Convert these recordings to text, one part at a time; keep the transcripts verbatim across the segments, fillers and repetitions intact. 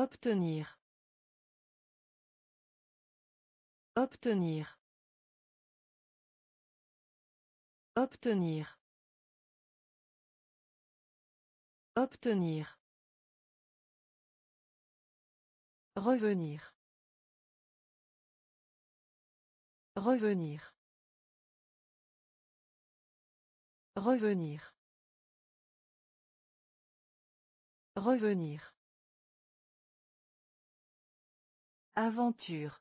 Obtenir. Obtenir. Obtenir. Obtenir. Revenir. Revenir. Revenir. Revenir. Aventure.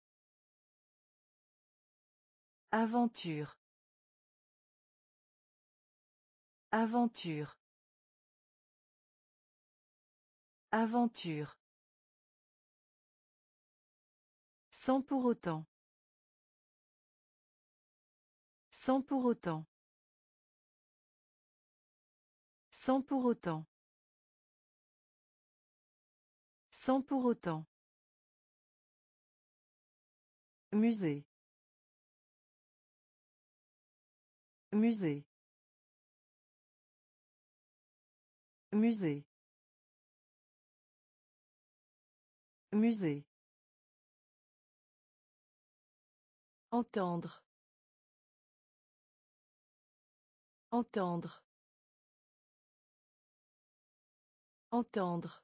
Aventure. Aventure. Aventure. Sans pour autant. Sans pour autant. Sans pour autant. Sans pour autant. Musée. Musée. Musée. Musée. Entendre. Entendre. Entendre.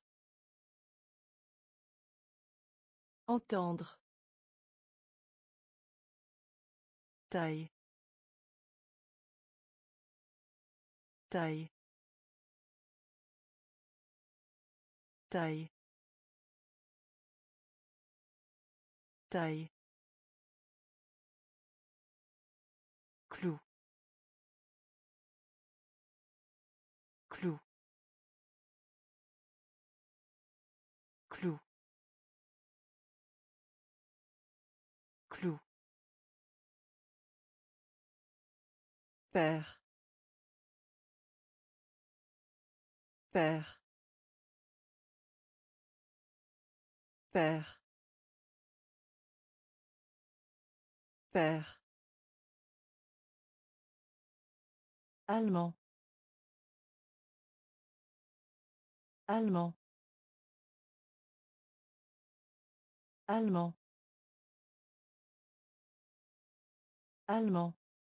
Entendre. Taille. Taille. Taille. Taille. Clou. Clou. Clou. Clou. Père. Père. Père. Père. Allemand. Allemand. Allemand. Allemand.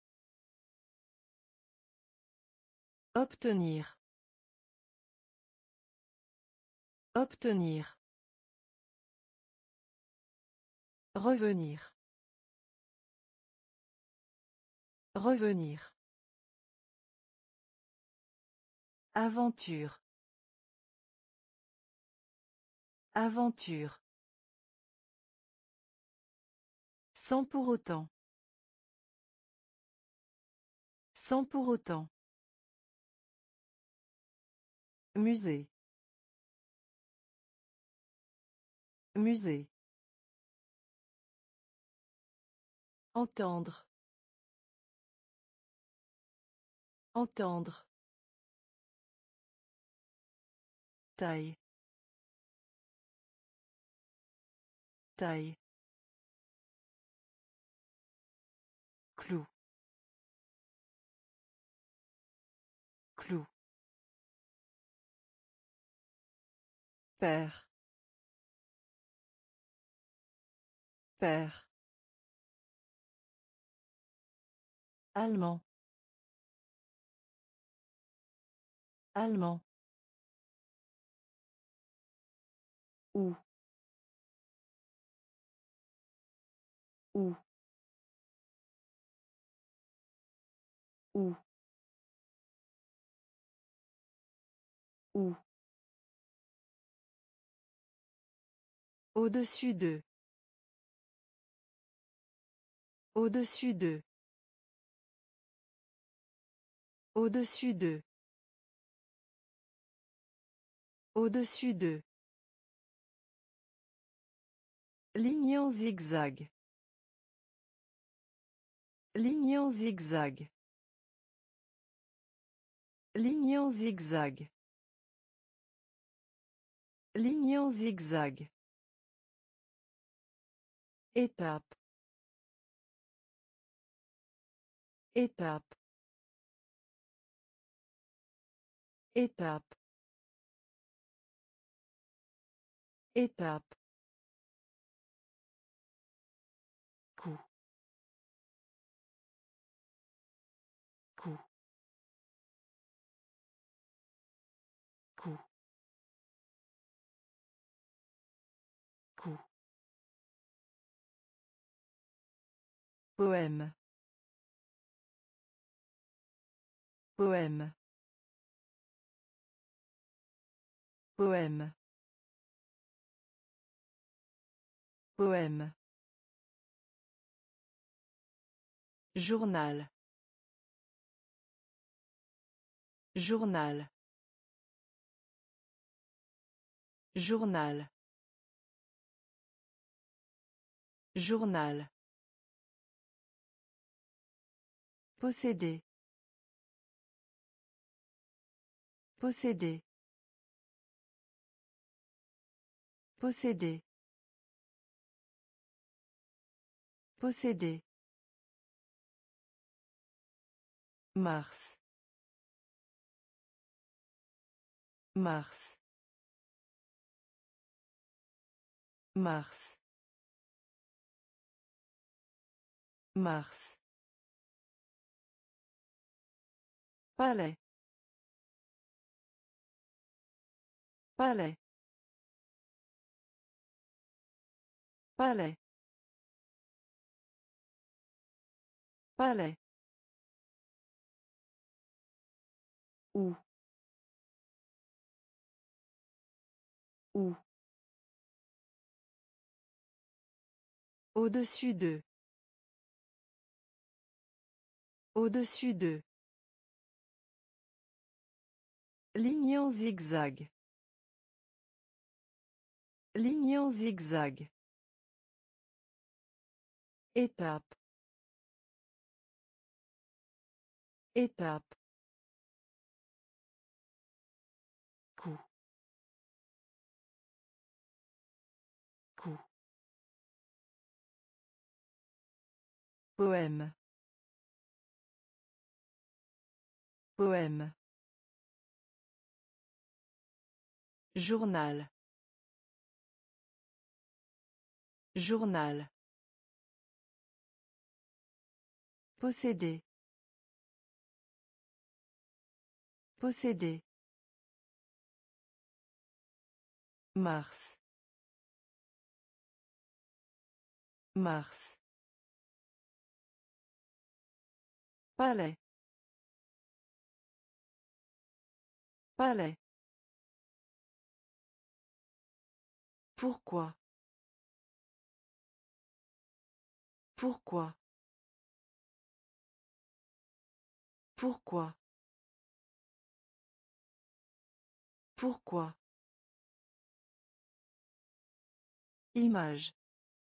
Obtenir. Obtenir. Revenir. Revenir. Aventure. Aventure. Sans pour autant. Sans pour autant. Musée. Musée. Entendre. Entendre. Taille. Taille. Clou. Clou. Père. Père. Allemand. Allemand. Où. Où. Où. Où. Au-dessus d'eux. Au-dessus d'eux. Au-dessus d'eux. Au-dessus d'eux. Ligne en zigzag. Ligne en zigzag. Ligne en zigzag. Ligne en zigzag. Étape. Étape. Étape. Étape. Coup. Coup. Coup. Coup. Poème. Poème. Poème. Poème. Journal. Journal. Journal. Journal. Posséder. Posséder. Posséder. Posséder. Mars. Mars. Mars. Mars. Palais. Palais. Palais. Palais. Où. Où. Au-dessus d'eux. Au-dessus d'eux. Ligne en zigzag. Ligne en zigzag. Étape. Étape. Coup. Coup. Poème. Poème. Journal. Journal. Posséder. Posséder. Mars. Mars. Palais. Palais. Pourquoi? Pourquoi? Pourquoi? Pourquoi? Image.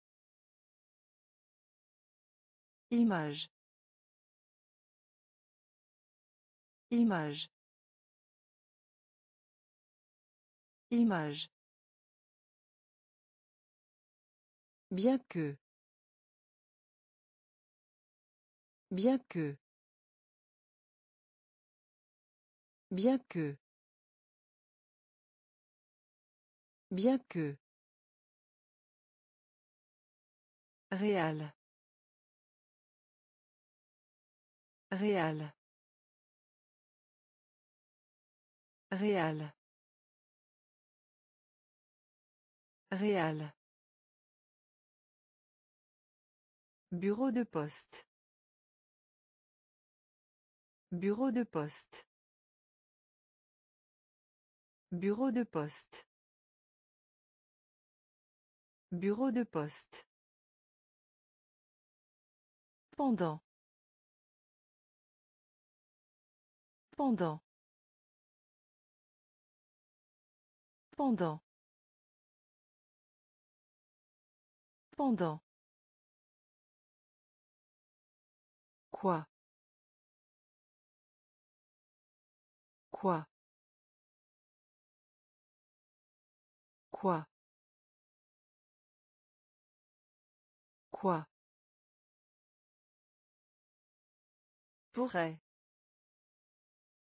Image. Image. Image. Bien que. Bien que. Bien que. Bien que. Réal. Réal. Réal. Réal. Bureau de poste. Bureau de poste. Bureau de poste. Bureau de poste. Pendant. Pendant. Pendant. Pendant. Quoi? Quoi? Quoi? Quoi? Pourrait.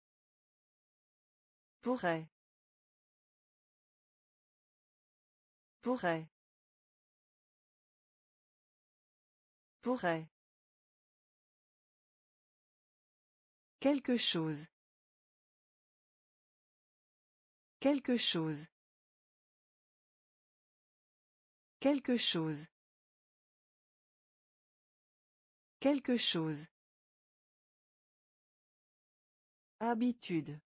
Pourrait. Pourrait. Pourrait. Quelque chose. Quelque chose. Quelque chose. Quelque chose. Habitude.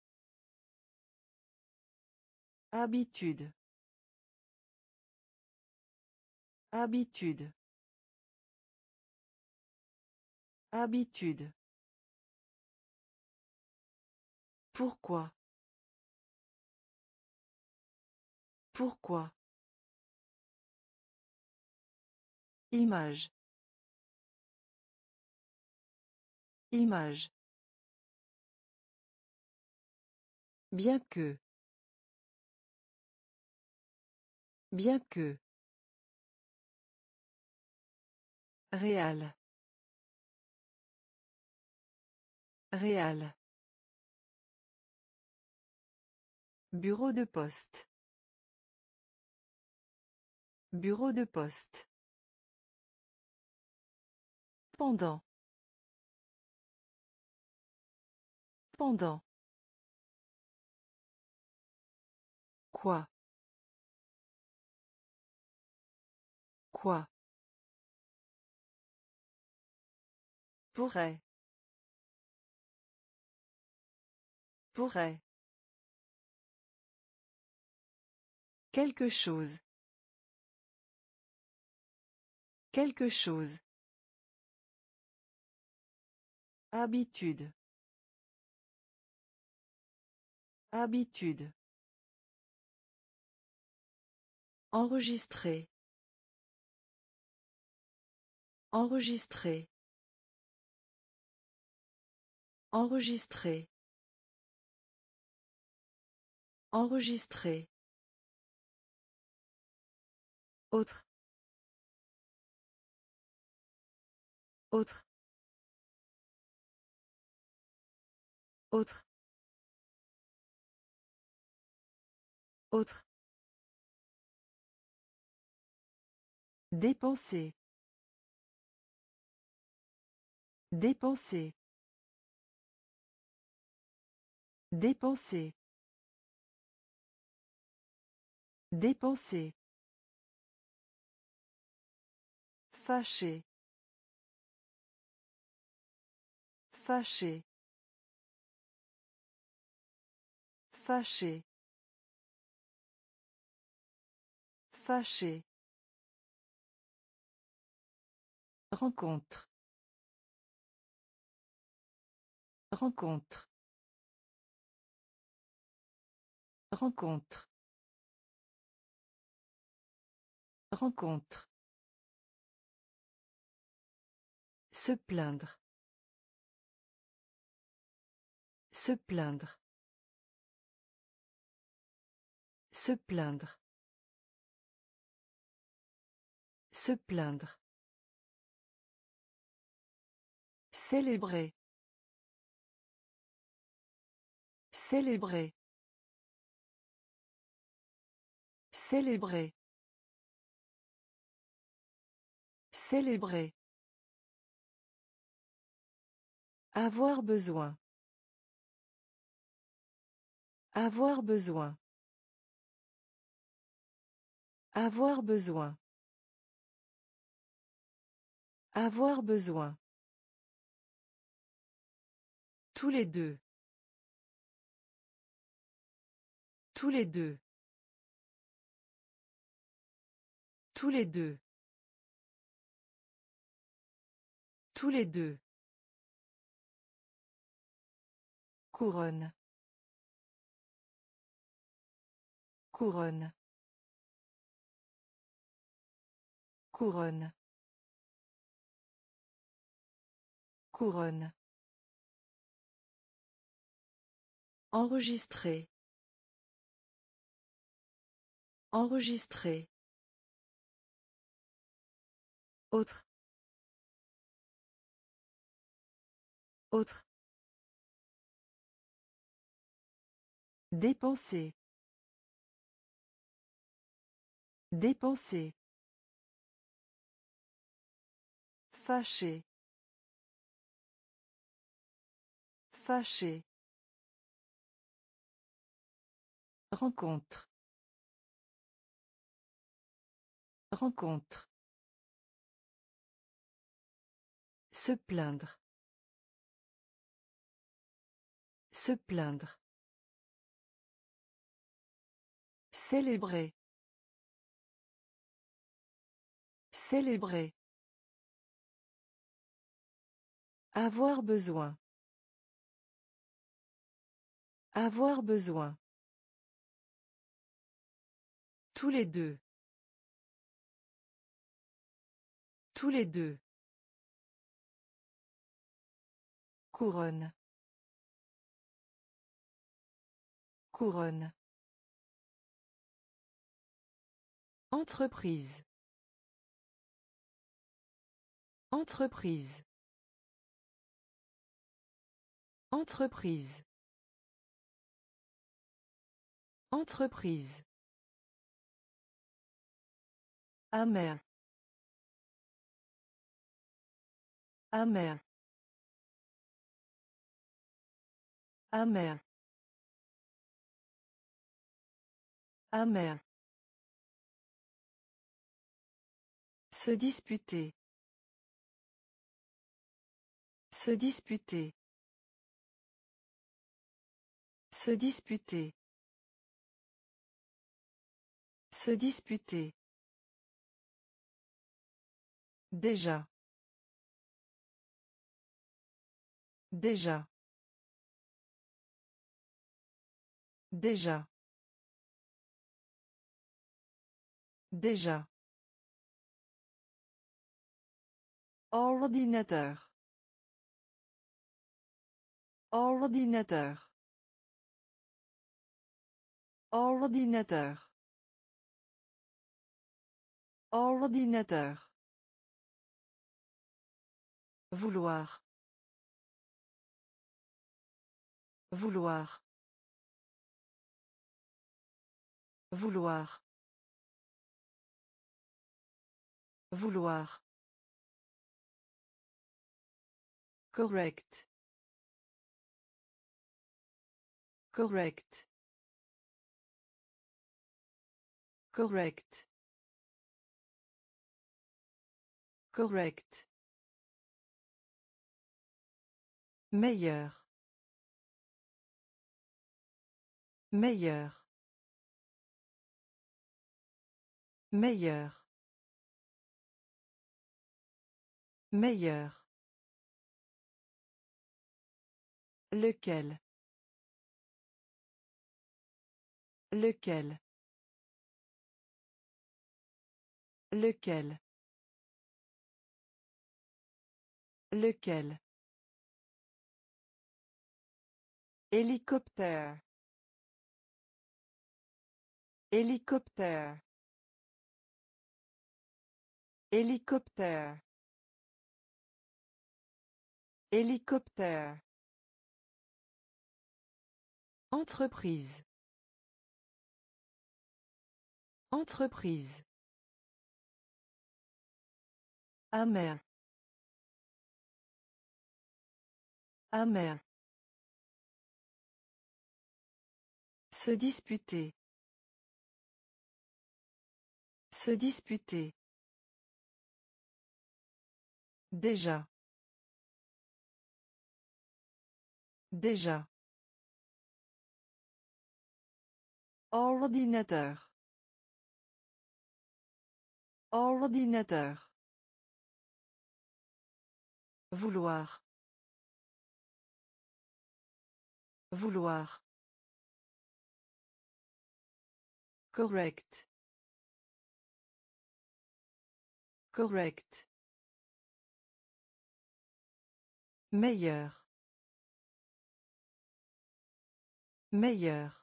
Habitude. Habitude. Habitude. Pourquoi? Pourquoi? Image. Image. Bien que. Bien que. Réal. Réal. Bureau de poste. Bureau de poste. Pendant. Pendant. Quoi? Quoi? Pourrait. Pourrait. Quelque chose. Quelque chose. Habitude. Habitude. Enregistrer. Enregistrer. Enregistrer. Enregistrer. Autre. Autre. Autre. Autre. Dépenser. Dépenser. Dépenser. Dépenser. Fâché. Fâché. Fâché. Fâché. Rencontre. Rencontre. Rencontre. Rencontre. Se plaindre. Se plaindre. Se plaindre. Se plaindre. Célébrer. Célébrer. Célébrer. Célébrer. Avoir besoin. Avoir besoin. Avoir besoin. Avoir besoin. Tous les deux. Tous les deux. Tous les deux. Tous les deux. Couronne. Couronne. Couronne. Couronne. Enregistrer. Enregistrer. Autre. Autre. Dépenser. Dépenser. Fâché. Fâché. Rencontre. Rencontre. Se plaindre. Se plaindre. Célébrer. Célébrer. Avoir besoin. Avoir besoin. Tous les deux. Tous les deux. Couronne. Couronne. Entreprise. Entreprise. Entreprise. Entreprise. Amer. Amer. Amer. Amer. Se disputer. Se disputer. Se disputer. Se disputer. Déjà. Déjà. Déjà. Déjà. Ordinateur. Ordinateur. Ordinateur. Ordinateur. Vouloir. Vouloir. Vouloir. Vouloir. Correct. Correct. Correct. Correct. Meilleur. Meilleur. Meilleur. Meilleur. Lequel. Lequel. Lequel. Lequel. Hélicoptère. Hélicoptère. Hélicoptère. Hélicoptère. Entreprise. Entreprise. Amer. Amer. Se disputer. Se disputer. Déjà. Déjà. Ordinateur. Ordinateur. Vouloir. Vouloir. Correct. Correct. Meilleur. Meilleur.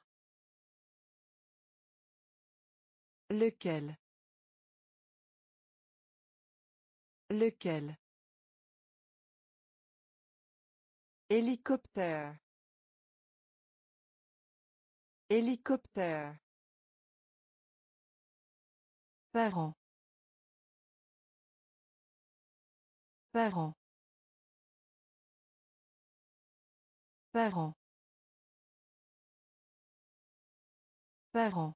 Lequel. Lequel. Hélicoptère. Hélicoptère. Parent. Parent. Parent. Parent.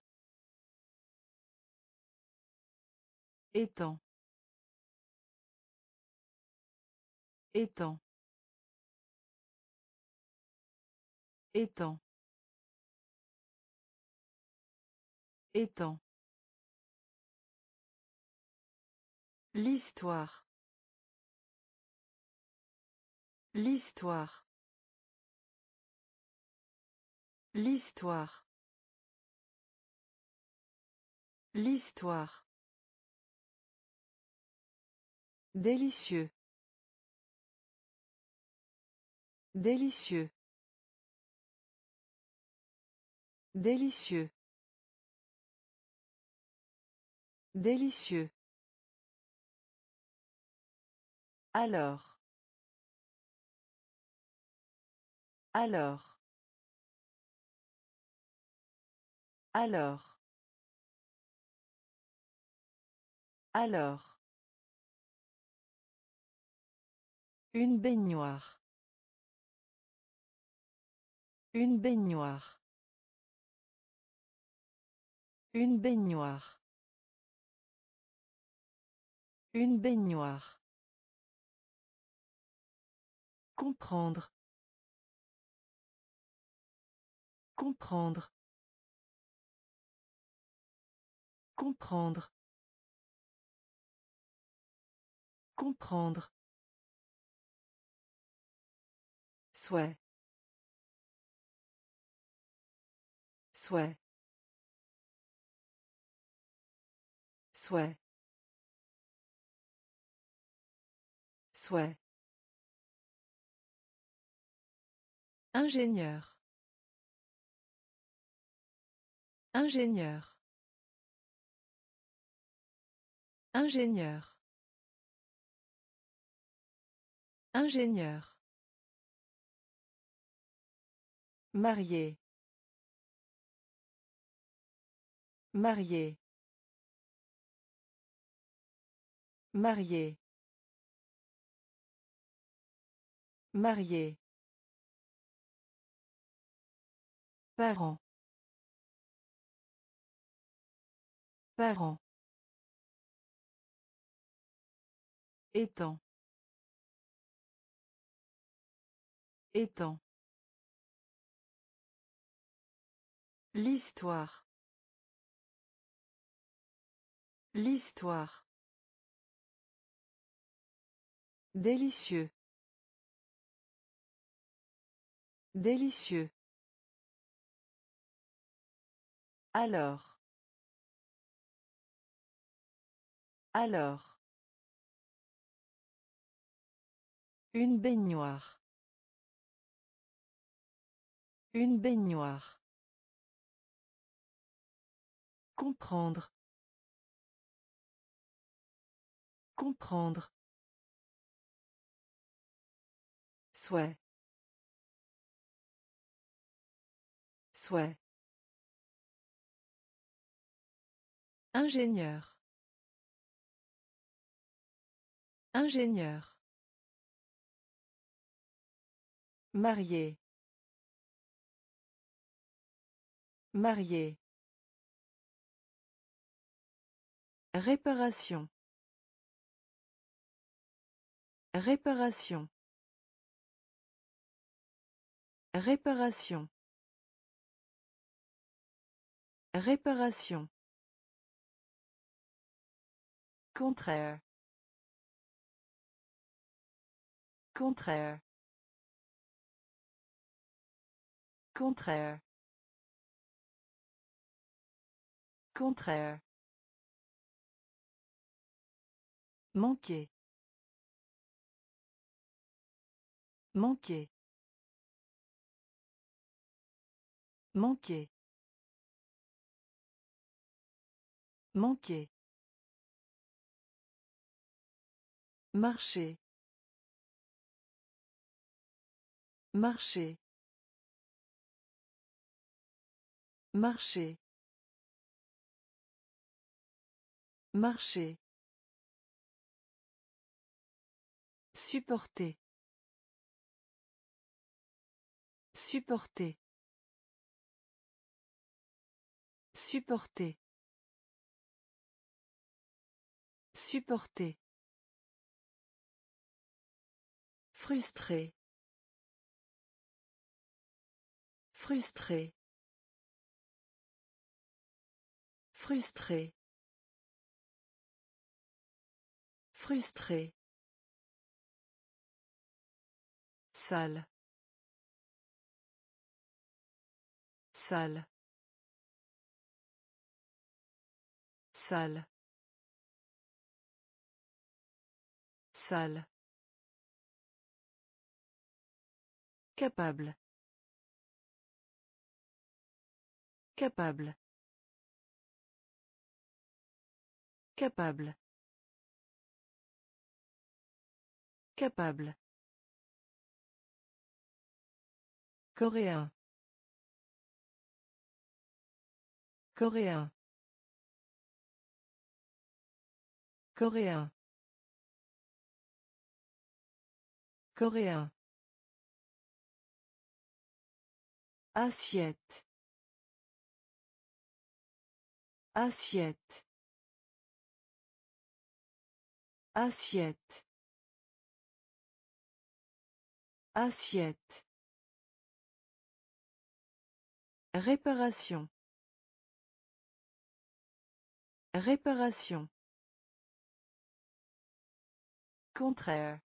Étang. Étang. Étang. Étang. L'histoire. L'histoire. L'histoire. L'histoire. Délicieux. Délicieux. Délicieux. Délicieux. Alors. Alors. Alors. Alors. Une baignoire. Une baignoire. Une baignoire. Une baignoire. Comprendre. Comprendre. Comprendre. Comprendre. Souhait. Souhait. Souhait. Souhait. Ingénieur. Ingénieur. Ingénieur. Ingénieur. Marié. Marié. Marié. Marié. Parent. Parent. Étang. Étang. L'histoire. L'histoire. Délicieux. Délicieux. Alors. Alors. Une baignoire. Une baignoire. Comprendre. Comprendre. Souhait. Souhait. Ingénieur. Ingénieur. Marié. Marié. Réparation. Réparation. Réparation. Réparation. Contraire. Contraire. Contraire. Contraire. Manquer. Manquer. Manquer. Manquer. Marcher. Marcher. Marcher. Marcher. Supporter. Supporter. Supporter. Supporter. Frustré. Frustré. Frustré. Frustré. Salle. Salle. Salle. Salle. Capable. Capable. Capable. Capable. Coréen. Coréen. Coréen. Coréen. Assiette. Assiette. Assiette. Assiette. Réparation. Réparation. Contraire.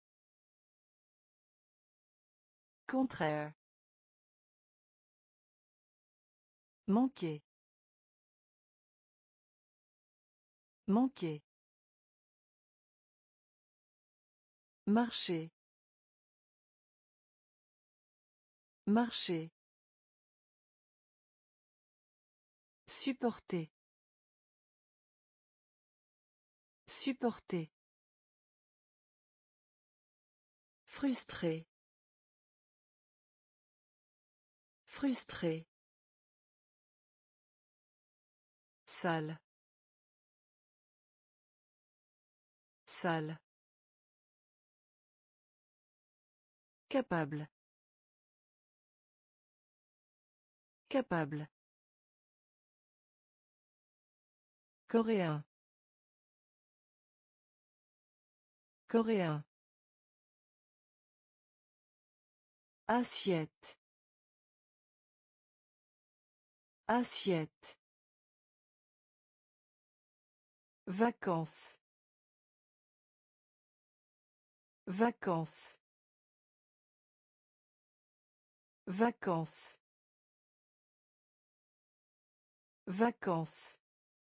Contraire. Manquer. Manquer. Marcher. Marcher. Supporter. Supporter. Frustré. Frustré. Salle. Salle. Capable. Capable. Coréen. Coréen. Assiette. Assiette. Vacances. Vacances. Vacances. Vacances.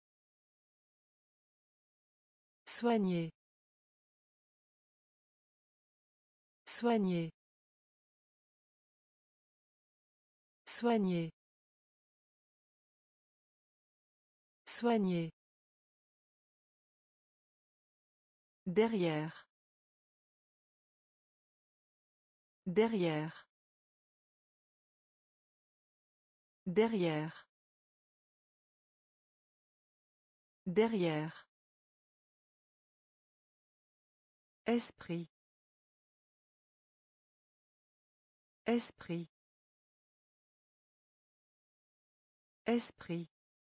Soigner. Soigner. Soigner. Soigner. Derrière. Derrière. Derrière. Derrière. Esprit. Esprit. Esprit.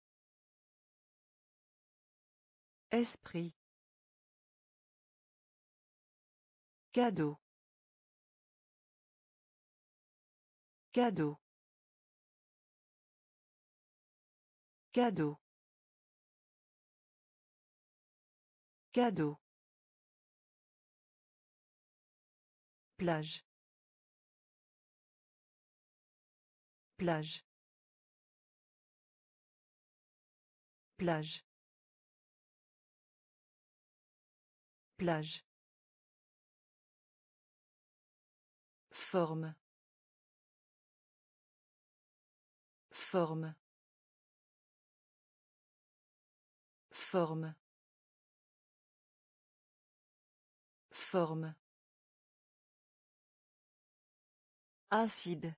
Esprit. Cadeau. Cadeau. Cadeau. Cadeau. Plage. Plage. Plage. Plage. Forme. Forme. Forme. Forme. Acide.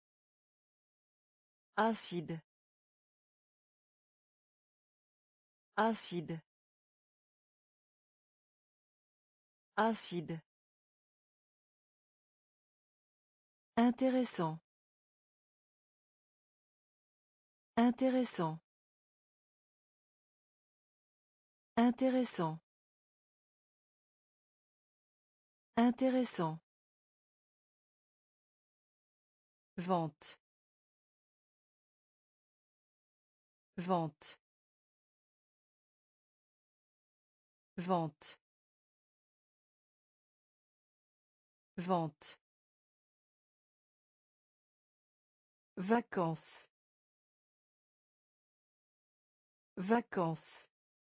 Acide. Acide. Acide. Intéressant. Intéressant. Intéressant. Intéressant. Vente. Vente. Vente. Vente. Vacances. Vacances.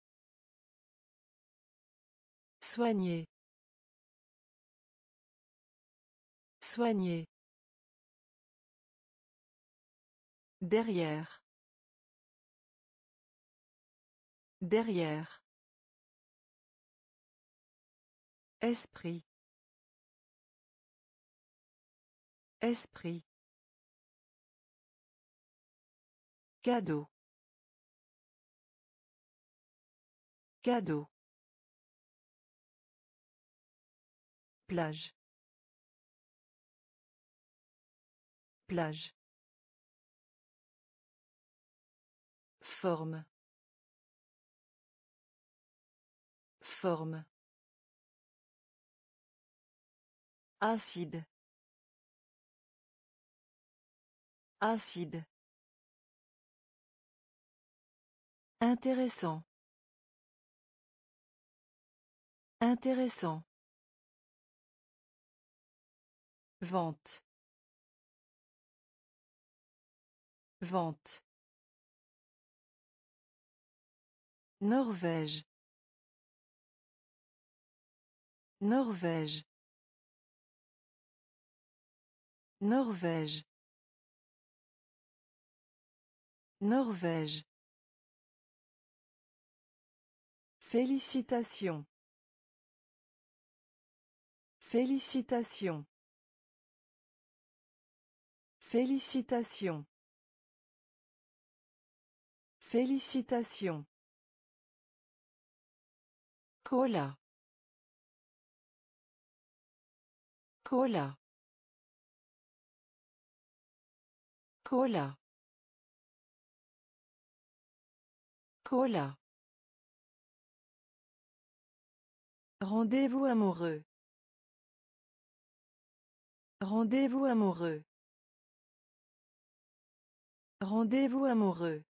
Soigner. Soigner. Derrière. Derrière. Esprit. Esprit. Cadeau. Cadeau. Plage. Plage. Forme. Forme. Acide. Acide. Intéressant. Intéressant. Vente. Vente. Norvège. Norvège. Norvège. Norvège. Félicitations. Félicitations. Félicitations. Félicitations. Cola. Cola. Cola. Cola. Rendez-vous amoureux. Rendez-vous amoureux. Rendez-vous amoureux.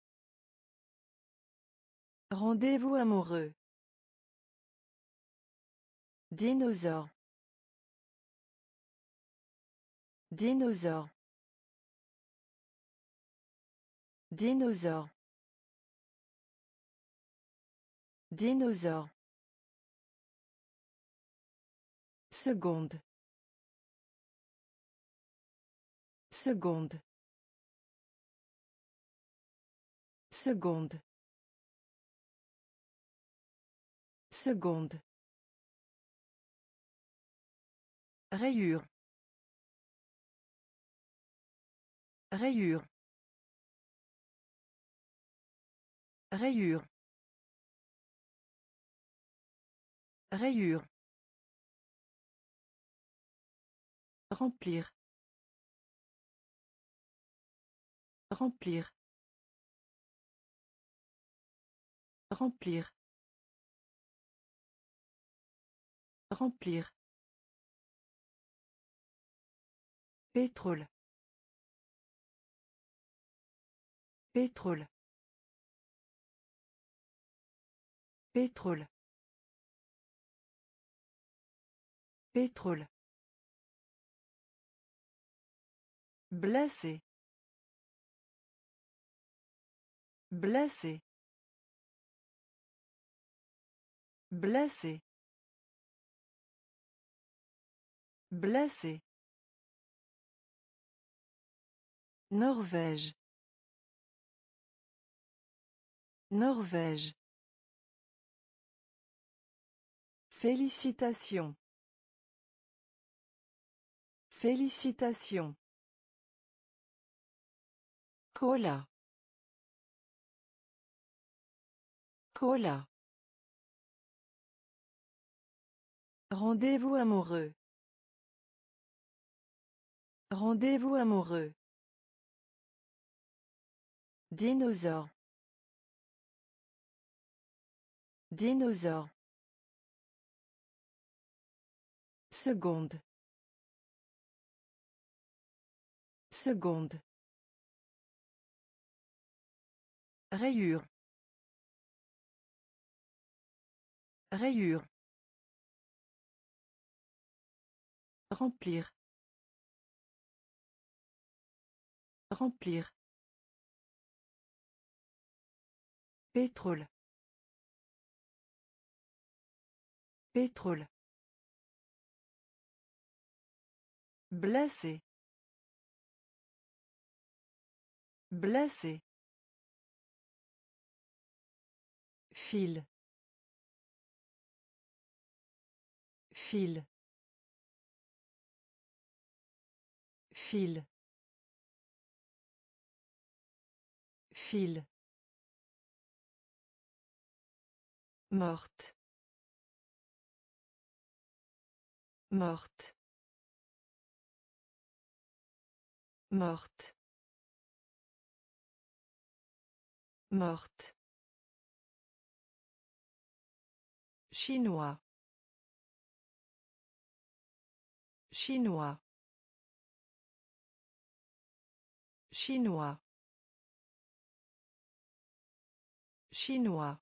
Rendez-vous amoureux. Dinosaure. Dinosaure. Dinosaure. Dinosaure. Seconde. Seconde. Seconde. Seconde. Rayure. Rayure. Rayure. Rayure. Remplir. Remplir. Remplir. Remplir. Pétrole. Pétrole. Pétrole. Pétrole. Blessé. Blessé. Blessé. Blessé. Norvège. Norvège. Félicitations. Félicitations. Cola. Cola. Rendez-vous amoureux. Rendez-vous amoureux. Dinosaure. Dinosaure. Seconde. Seconde. Rayure. Rayure. Remplir. Remplir. Pétrole. Pétrole. Blessé. Blessé. Fil. Fil. Fil. Fil. Morte. Morte. Morte. Morte. Chinois. Chinois. Chinois. Chinois.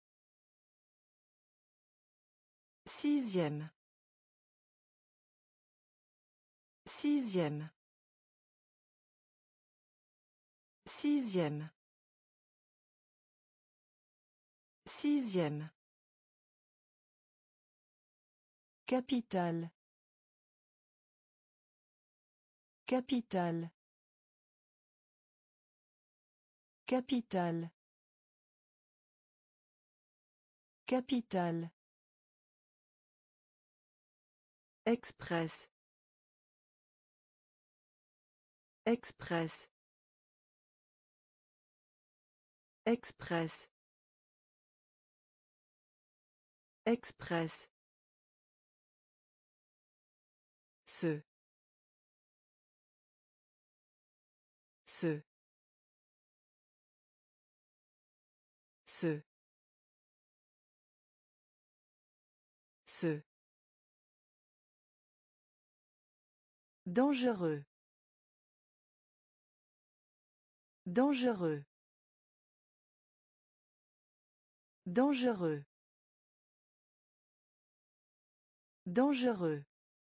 Sixième. Sixième. Sixième. Sixième. Capitale. Capitale. Capitale. Capitale. Express. Express. Express. Express. Ce. Ce. Ce. Ce. Dangereux. Dangereux. Dangereux. Dangereux.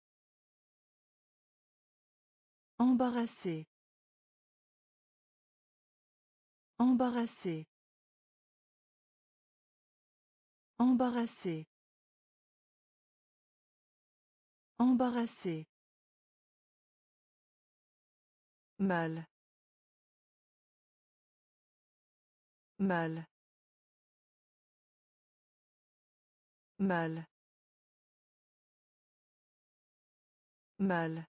Embarrassé. Embarrassé. Embarrassé. Embarrassé. Mal. Mal. Mal. Mal.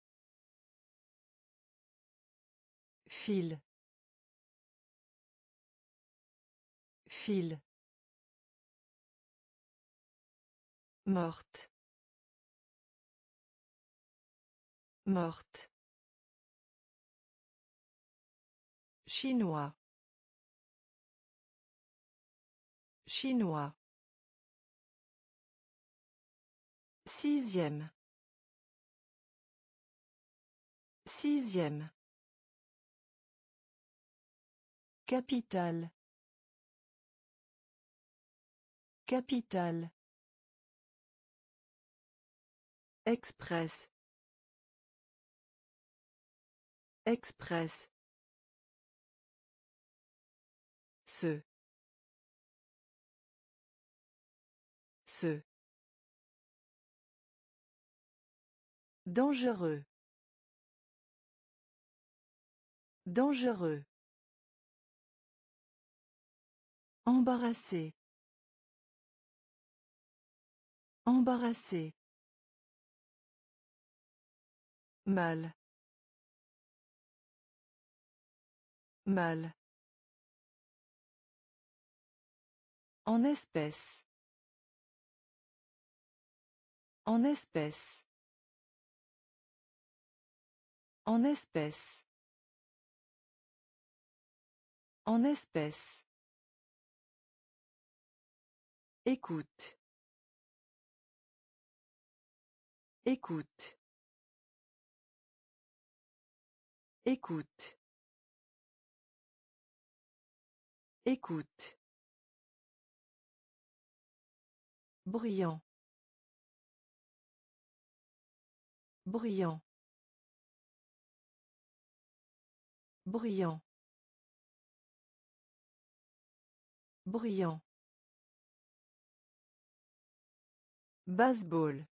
Fil. Fil. Morte. Morte. Chinois. Chinois. Sixième. Sixième. Capitale. Capitale. Express. Express. Ce. Ce. Dangereux. Dangereux. Embarrassé. Embarrassé. Mal. Mal. En espèce. En espèce. En espèce. En espèce. Écoute. Écoute. Écoute. Écoute. Bruyant. Bruyant. Bruyant. Bruyant. Baseball.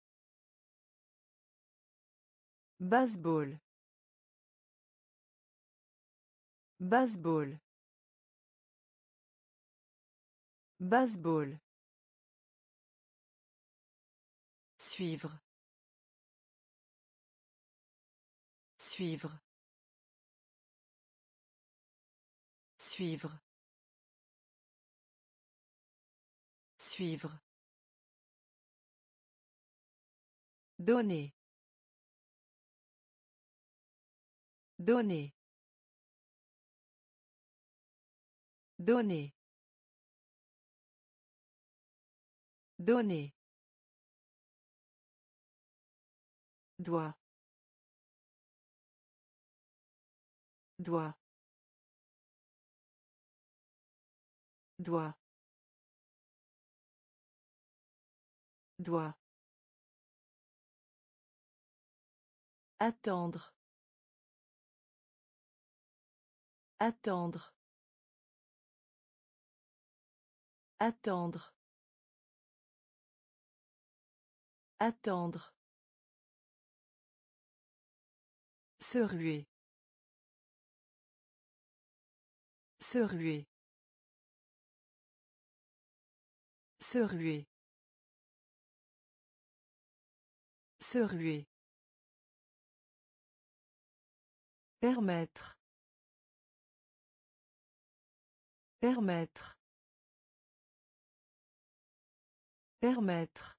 Baseball. Baseball. Baseball. Suivre. Suivre. Suivre. Suivre. Donner. Donner. Donner. Donner. Doigt. Doigt. Doigt. Doigt. Attendre. Attendre. Attendre. Attendre. Se ruer. Se ruer. Se ruer. Se ruer. Permettre. Permettre. Permettre.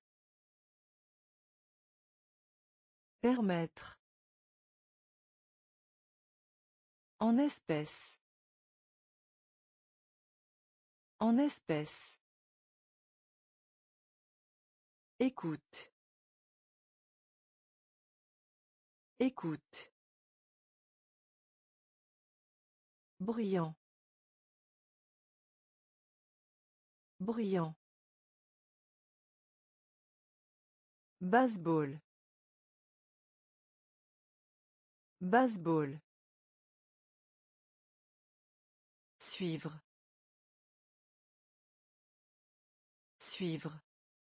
Permettre. En espèce. En espèce. Écoute. Écoute. Bruyant. Bruyant. Baseball. Baseball. Suivre. Suivre.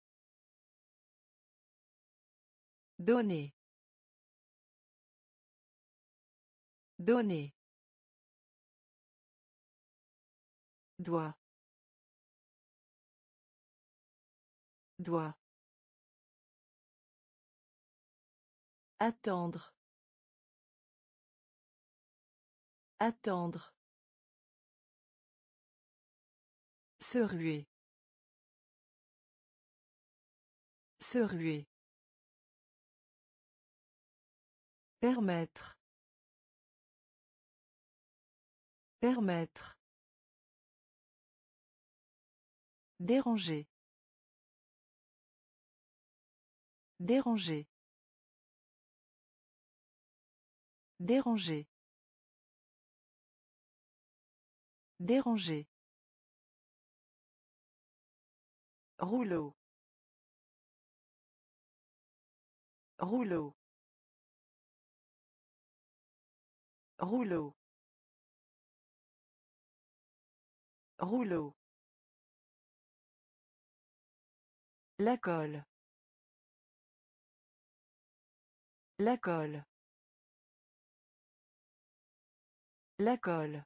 Donner. Donner. Doigt. Doigt. Attendre. Attendre. Se ruer. Se ruer. Permettre. Permettre. Déranger. Déranger. Déranger. Déranger. Rouleau. Rouleau. Rouleau. Rouleau. La colle. La colle. La colle.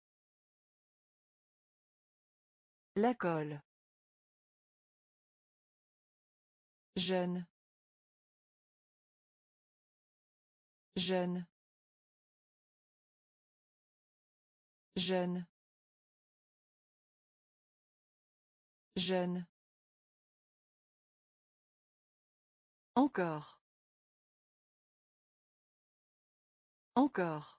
La colle. Jeune. Jeune. Jeune. Jeune. Encore. Encore.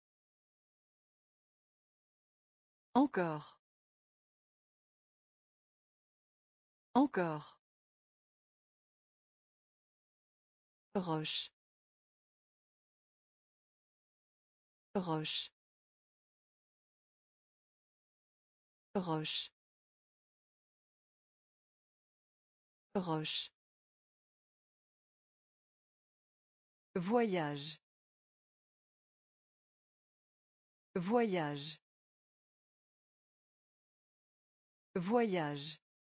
Encore. Encore. Roche. Roche. Roche. Roche. Voyage. Voyage. Voyage.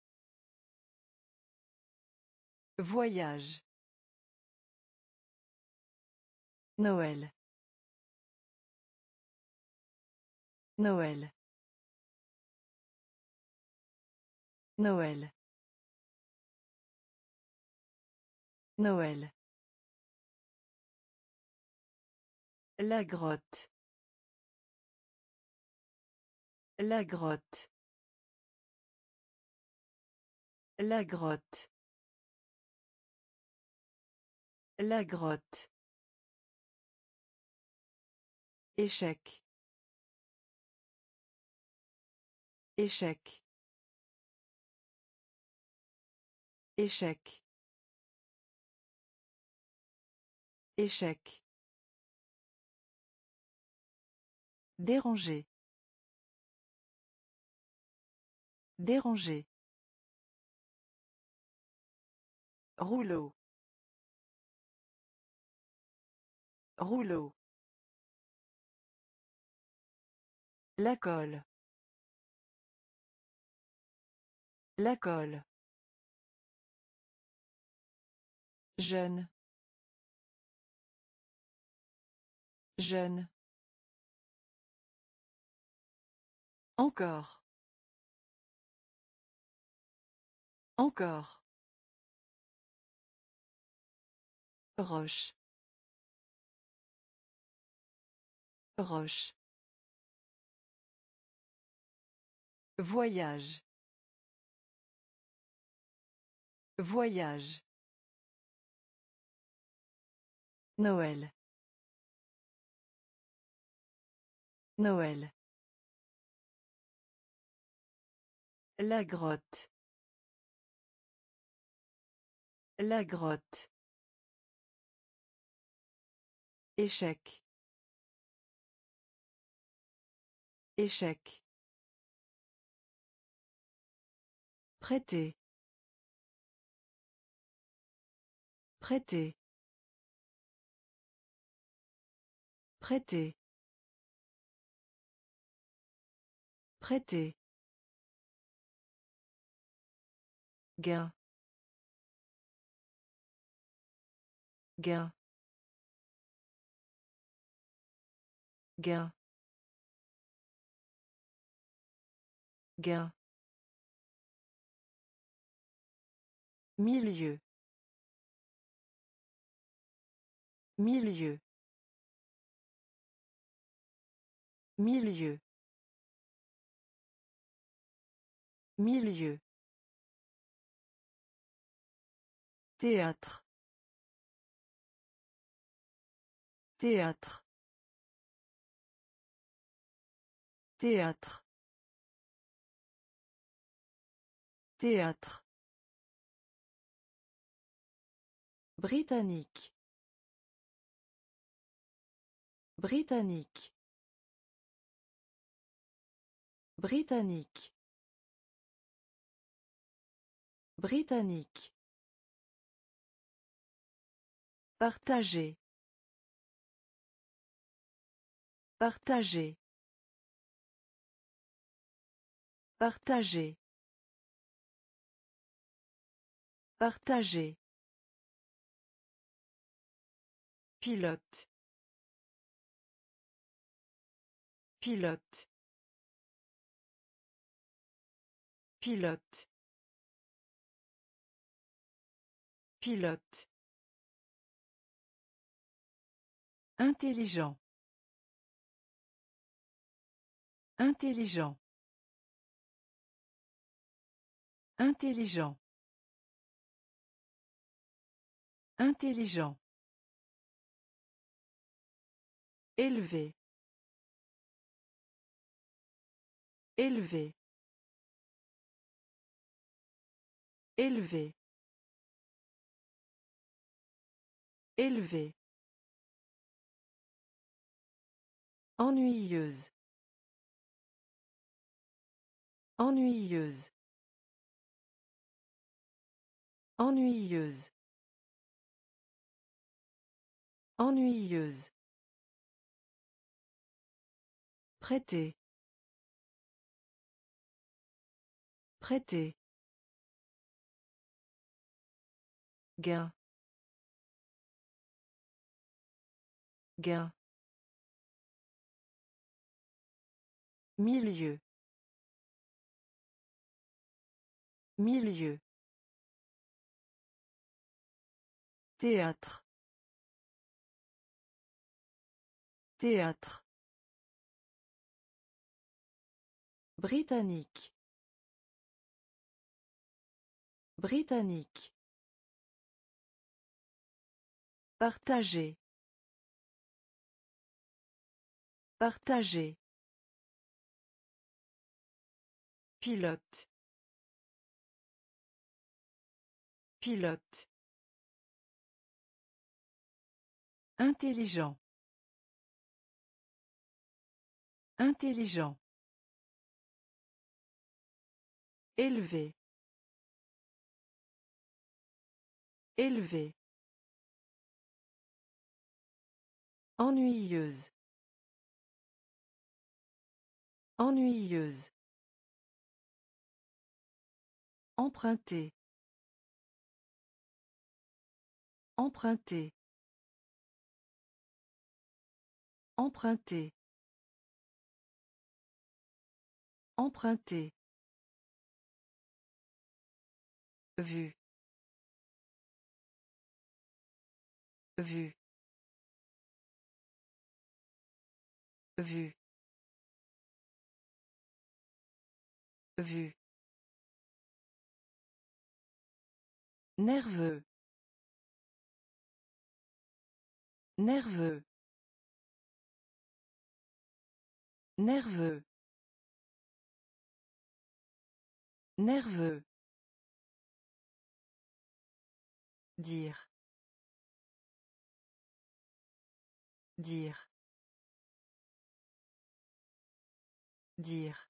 Voyage. Noël. Noël. Noël. Noël. La grotte. La grotte. La grotte. La grotte. Échec. Échec. Échec. Échec. Déranger. Déranger. Rouleau. Rouleau. La colle. La colle. Jeune. Jeune. Encore. Encore. Roche. Roche. Voyage. Voyage. Noël. Noël. La grotte. La grotte. Échec. Échec. Prêter. Prêter. Prêter. Prêter. Gain. Gain. Gain. Gain. Milieu. Milieu. Milieu. Milieu. Théâtre. Théâtre. Théâtre. Théâtre. Britannique. Britannique. Britannique. Britannique. Partager. Partager. Partager. Partager. Pilote. Pilote. Pilote. Pilote. Intelligent. Intelligent. Intelligent. Intelligent. Élevé. Élevé. Élevé. Élevé. Ennuyeuse. Ennuyeuse. Ennuyeuse. Ennuyeuse. Prêter. Prêter. Gain. Gain. Milieu. Milieu. Théâtre. Théâtre. Britannique. Britannique. Partager. Partager. Pilote. Pilote. Intelligent. Intelligent. Élevé. Élevé. Ennuyeuse. Ennuyeuse. Emprunter. Emprunter. Emprunter. Emprunter. Vue. Vue. Vue. Vue. Nerveux. Nerveux. Nerveux. Nerveux. Dire. Dire. Dire.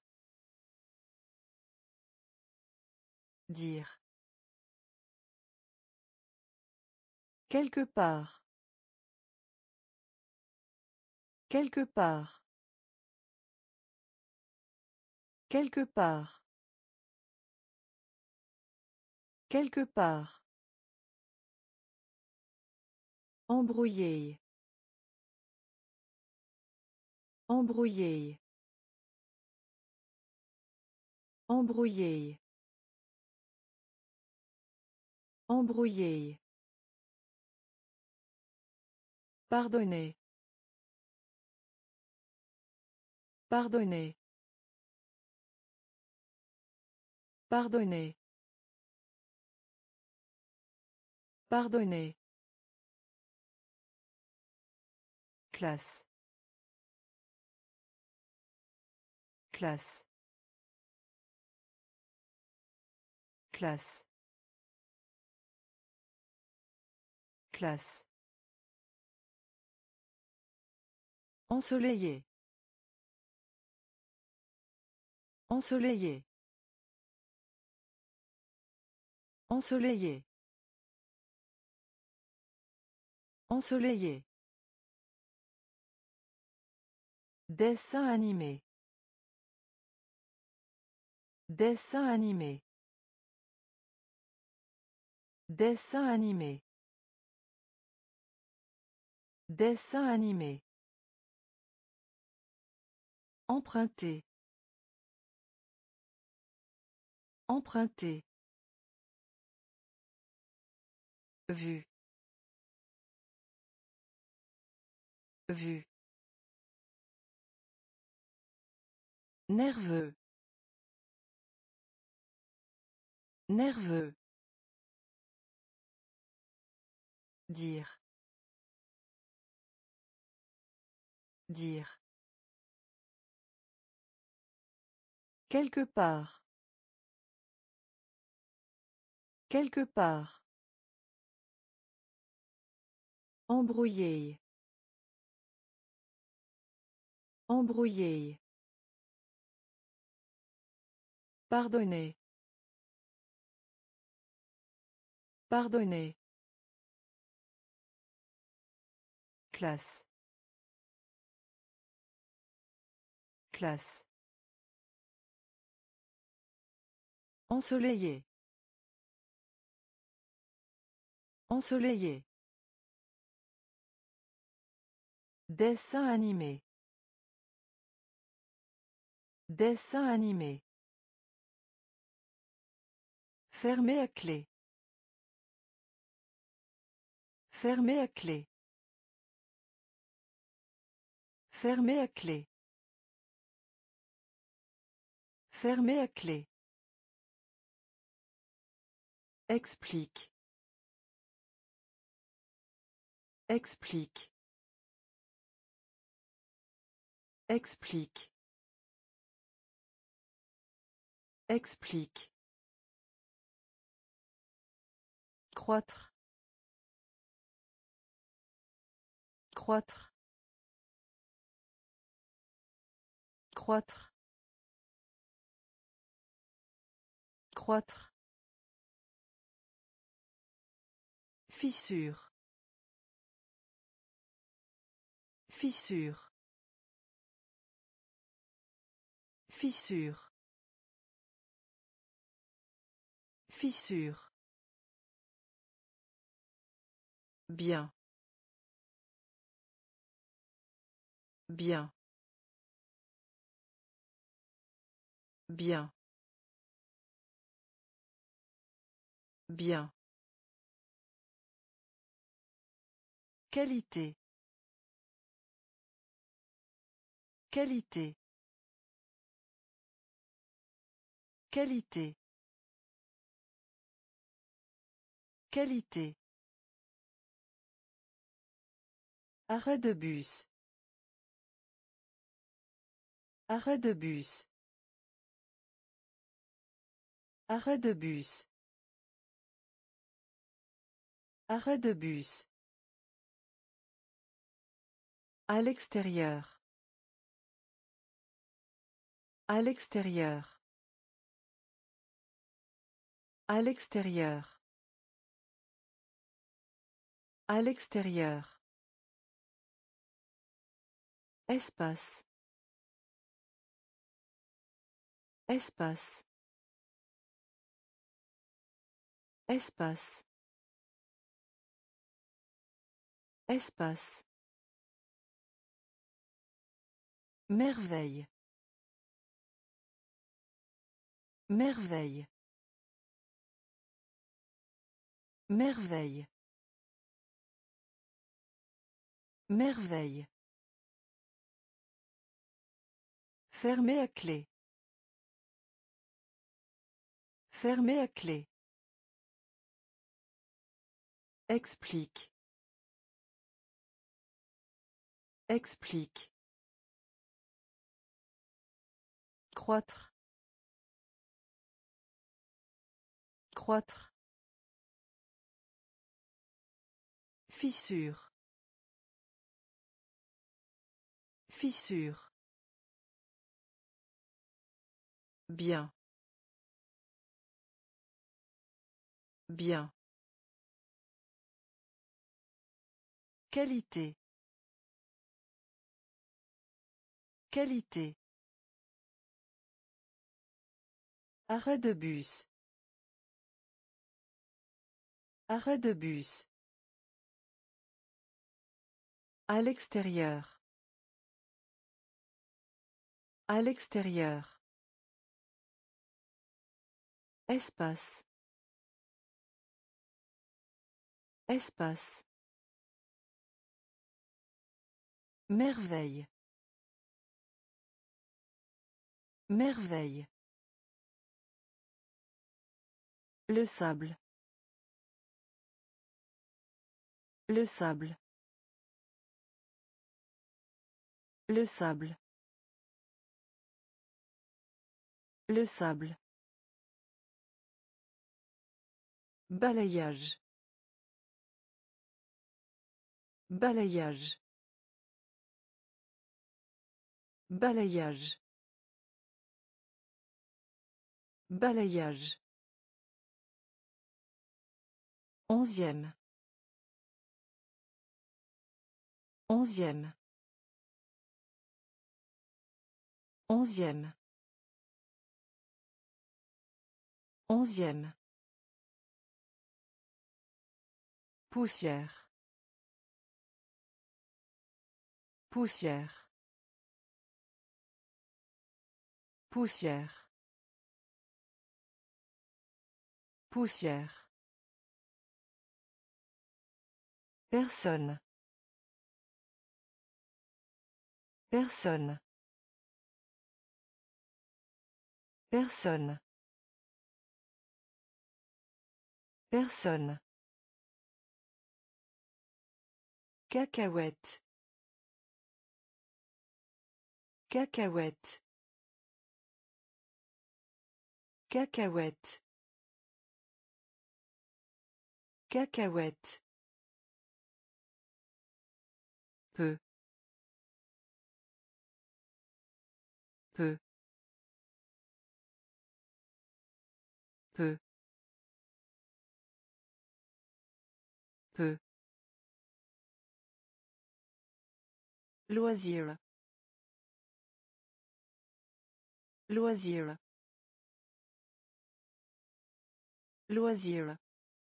Dire. Quelque part. Quelque part. Quelque part. Quelque part. Embrouiller. Embrouiller. Embrouiller. Embrouiller. Pardonner. Pardonner. Pardonner. Pardonner. Classe. Classe. Classe. Classe. Ensoleillé. Ensoleillé. Ensoleillé. Ensoleillé. Dessin animé. Dessin animé. Dessin animé. Dessin animé. Emprunter. Emprunter. Vue. Vue. Nerveux. Nerveux. Dire. Dire. Quelque part. Quelque part. Embrouiller. Embrouiller. Pardonner. Pardonner. Classe. Classe. Ensoleillé. Ensoleillé. Dessin animé. Dessin animé. Fermé à clé. Fermé à clé. Fermé à clé. Fermé à clé. Explique. Explique. Explique. Explique. Croître. Croître. Croître. Croître. Fissure. Fissure. Fissure. Fissure. Bien. Bien. Bien. Bien. Qualité. Qualité. Qualité. Qualité. Arrêt de bus. Arrêt de bus. Arrêt de bus. Arrêt de bus. À l'extérieur. À l'extérieur. À l'extérieur. À l'extérieur. Espace. Espace. Espace. Espace. Merveille. Merveille. Merveille. Merveille. Fermé à clé. Fermé à clé. Explique. Explique. Croître. Croître. Fissure. Fissure. Bien. Bien. Qualité. Qualité. Arrêt de bus. Arrêt de bus. À l'extérieur. À l'extérieur. Espace. Espace. Merveille. Merveille. Le sable. Le sable. Le sable. Le sable. Balayage. Balayage. Balayage. Balayage. Onzième. Onzième. Onzième. Onzième. Poussière. Poussière. Poussière. Poussière. Personne. Personne. Personne. Personne. Cacahuète. Cacahuète. Cacahuète. Cacahuète. Peu. Peu. Peu. Peu. Loisir. Loisir. Loisir.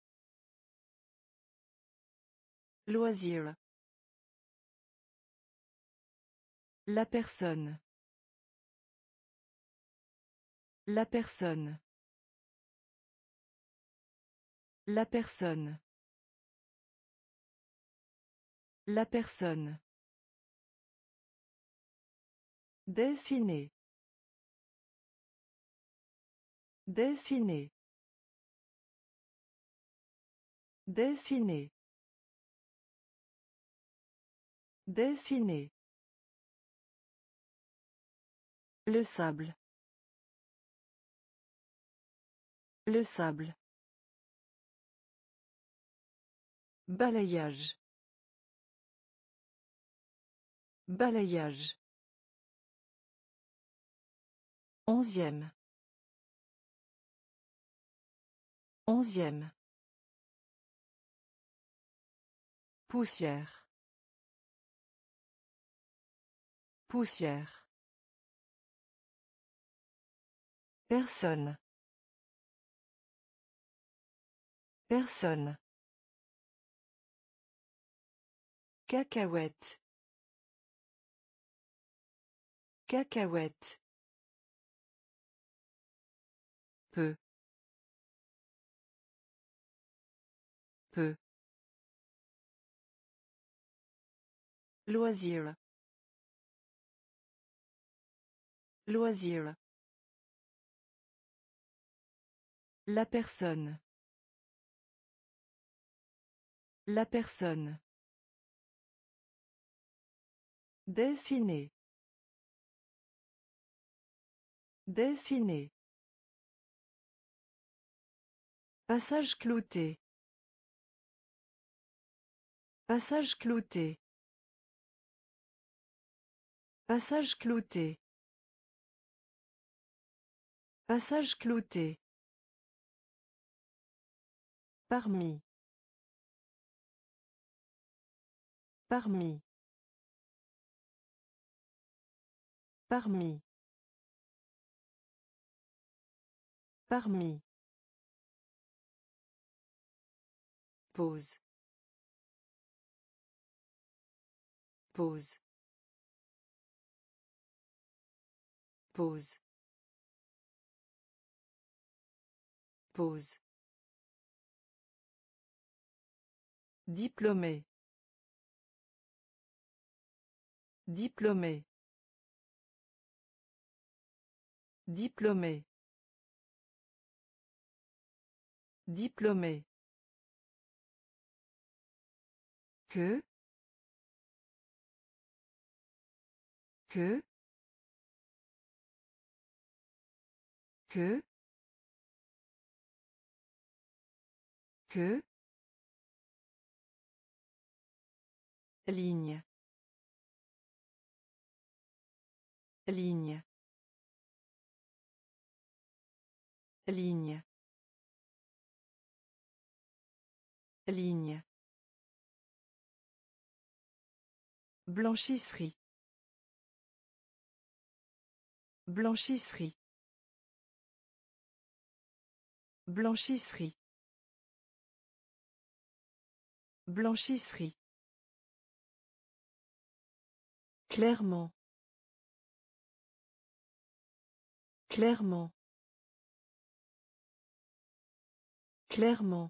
Loisir. La personne. La personne. La personne. La personne. Dessiner. Dessiner. Dessiner. Dessiner. Le sable. Le sable. Balayage. Balayage. Onzième. Onzième. Poussière. Poussière. Personne. Personne. Cacahuète. Cacahuète. Peu. Peu. Loisir. Loisir. La personne. La personne. Dessiner. Dessiner. Passage clouté. Passage clouté. Passage clouté. Passage clouté. Parmi. Parmi. Parmi. Parmi. Pause. Pause. Pause. Pause. Diplômé. Diplômé. Diplômé. Diplômé. Que. Que. Que. Que. Ligne. Ligne. Ligne. Ligne. Blanchisserie. Blanchisserie. Blanchisserie. Blanchisserie. Clairement. Clairement. Clairement.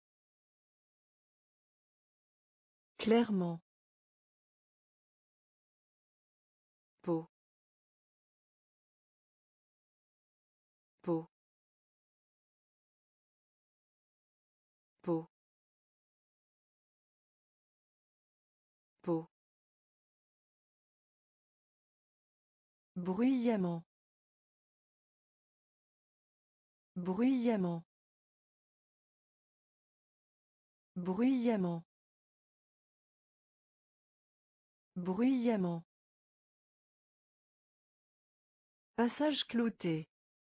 Clairement. Peau. Peau. Peau. Peau. Bruyamment. Bruyamment. Bruyamment. Bruyamment. Passage clouté.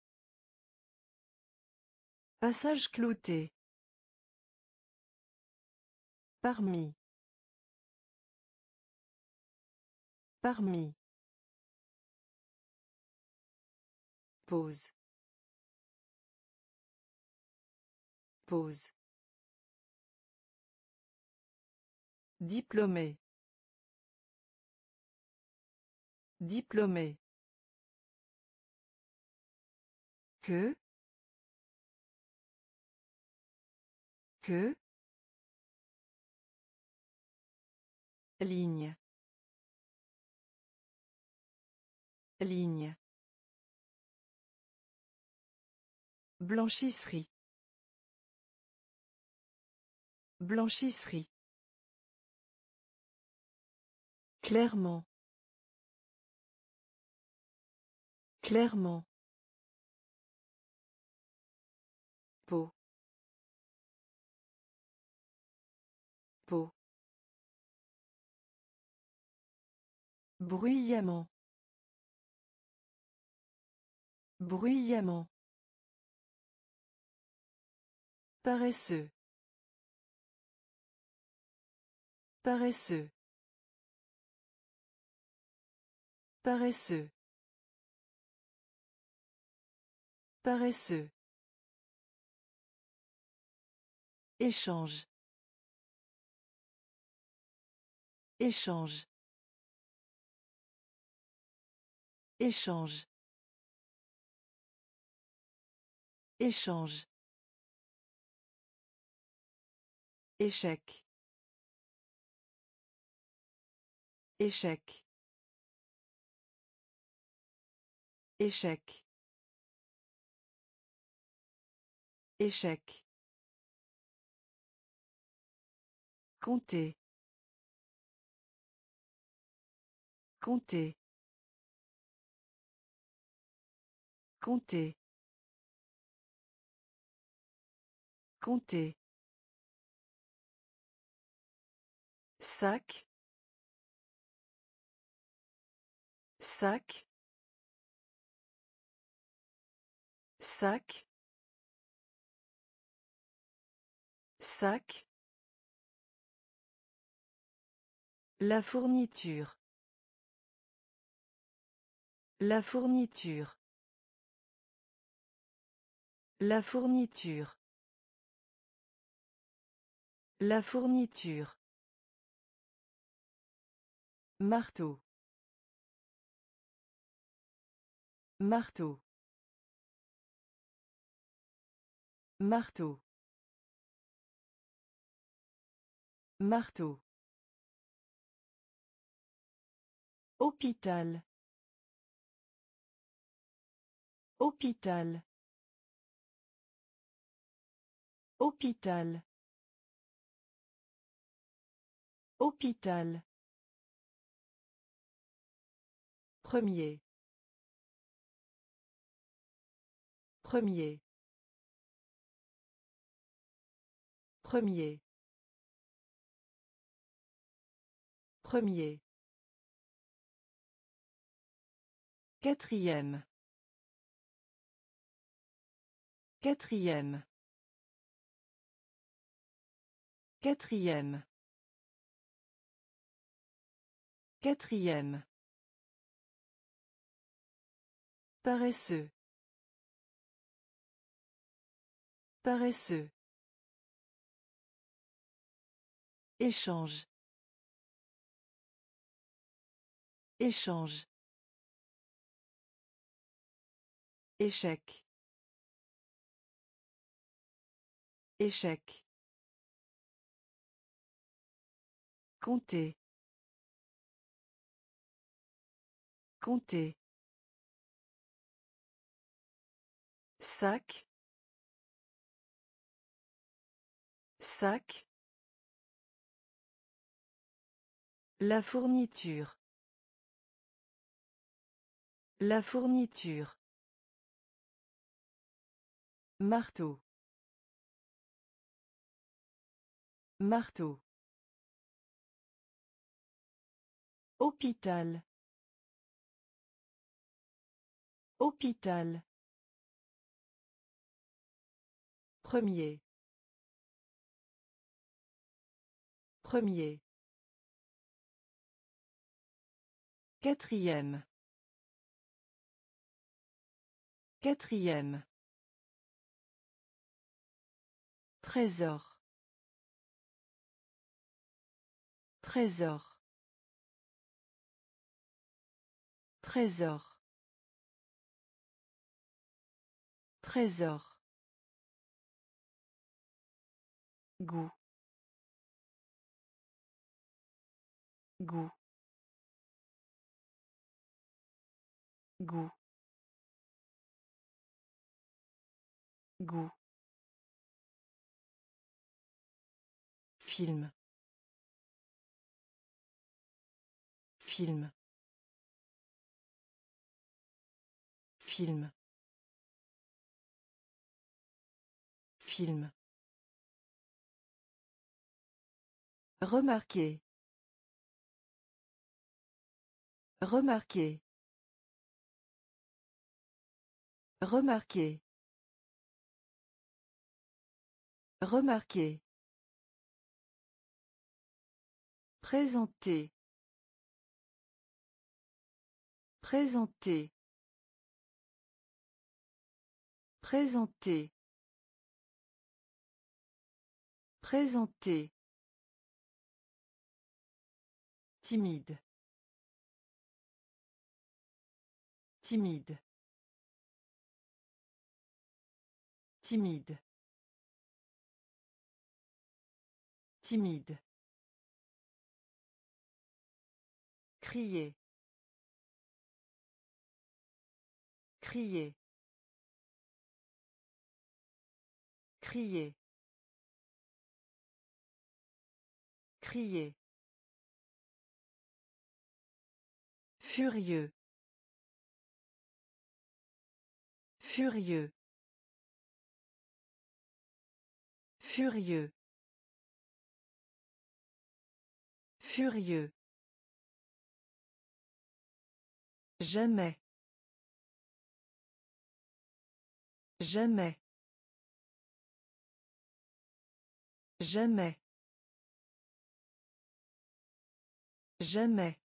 Passage clouté. Parmi. Parmi. Pause. Pause. Diplômé. Diplômé. Que. Que. Ligne. Ligne. Blanchisserie. Blanchisserie. Clairement. Clairement. Peau. Peau. Bruyamment. Bruyamment. Paresseux. Paresseux. Paresseux. Paresseux. Échange. Échange. Échange. Échange. Échec. Échec. Échec. Échec. Compter. Compter. Compter. Compter. Sac. Sac. Sac. Sac. La fourniture. La fourniture. La fourniture. La fourniture. Marteau. Marteau. Marteau. Marteau. Hôpital. Hôpital. Hôpital. Hôpital. Premier. Premier. Premier. Premier. Quatrième. Quatrième. Quatrième. Quatrième. Paresseux. Paresseux. Échange. Échange. Échec. Échec. Compter. Compter. Sac. Sac. La fourniture. La fourniture. Marteau. Marteau. Hôpital. Hôpital. Premier. Premier. Quatrième. Quatrième. Trésor. Trésor. Trésor. Trésor. Goût. Goût. Goût. Goût. Film. Film. Film. Film. Remarquer. Remarquer. Remarquer. Remarquer. Présenter. Présenter. Présenter. Présenter. Timide. Timide. Timide. Timide. Crier. Crier. Crier. Crier. Furieux. Furieux. Furieux. Furieux. Jamais. Jamais. Jamais. Jamais.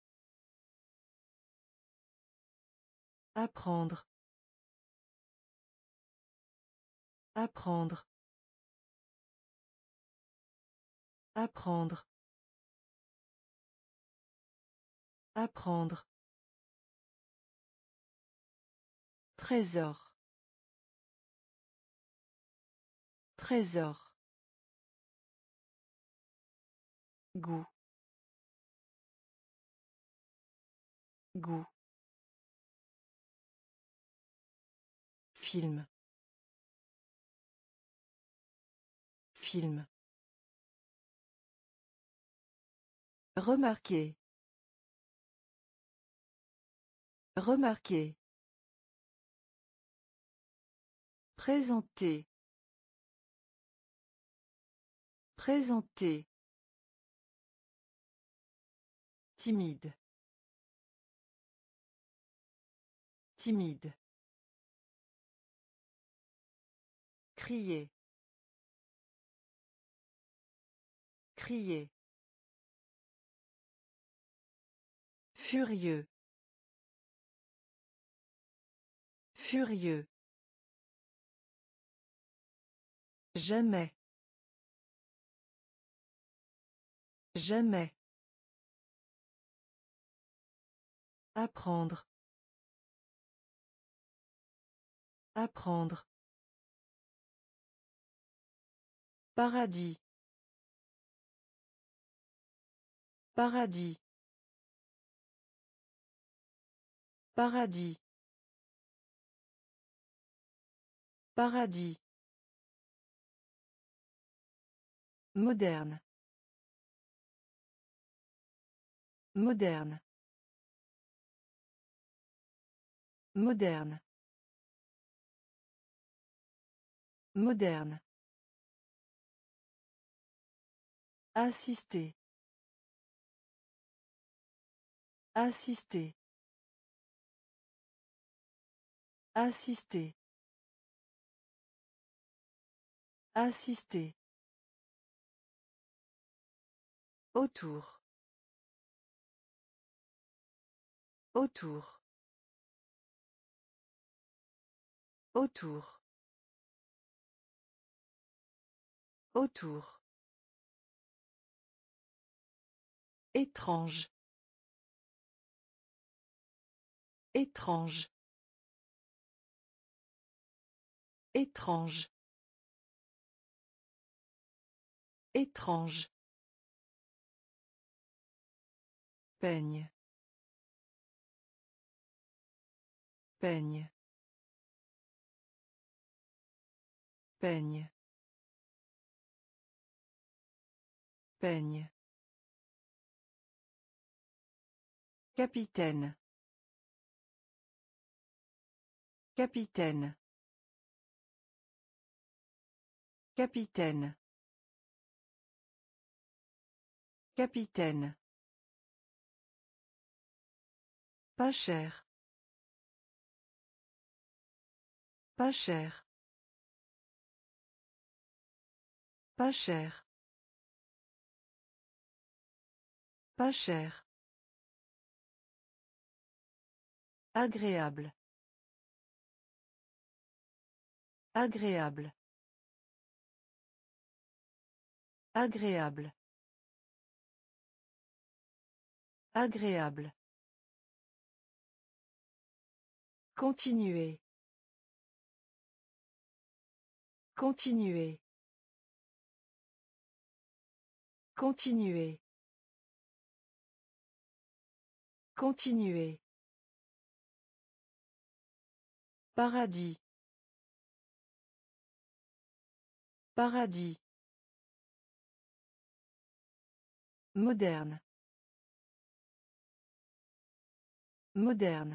Apprendre. Apprendre. Apprendre. Apprendre. Trésor. Trésor. Goût. Goût. Film. Film. Remarquer. Remarquer. Présenter. Présenter. Timide. Timide. Crier. Crier. Furieux. Furieux. Jamais. Jamais. Apprendre. Apprendre. Paradis. Paradis. Paradis. Paradis. Moderne. Moderne. Moderne. Moderne. Assister. Assister. Assister. Assister. Autour. Autour. Autour. Autour. Étrange. Étrange. Étrange. Étrange. Peigne. Peigne. Peigne. Peigne. Capitaine. Capitaine. Capitaine. Capitaine. Pas cher. Pas cher. Pas cher. Pas cher. Agréable. Agréable. Agréable. Agréable. Continuer. Continuer. Continuer. Continuer. Paradis. Paradis. Moderne. Moderne.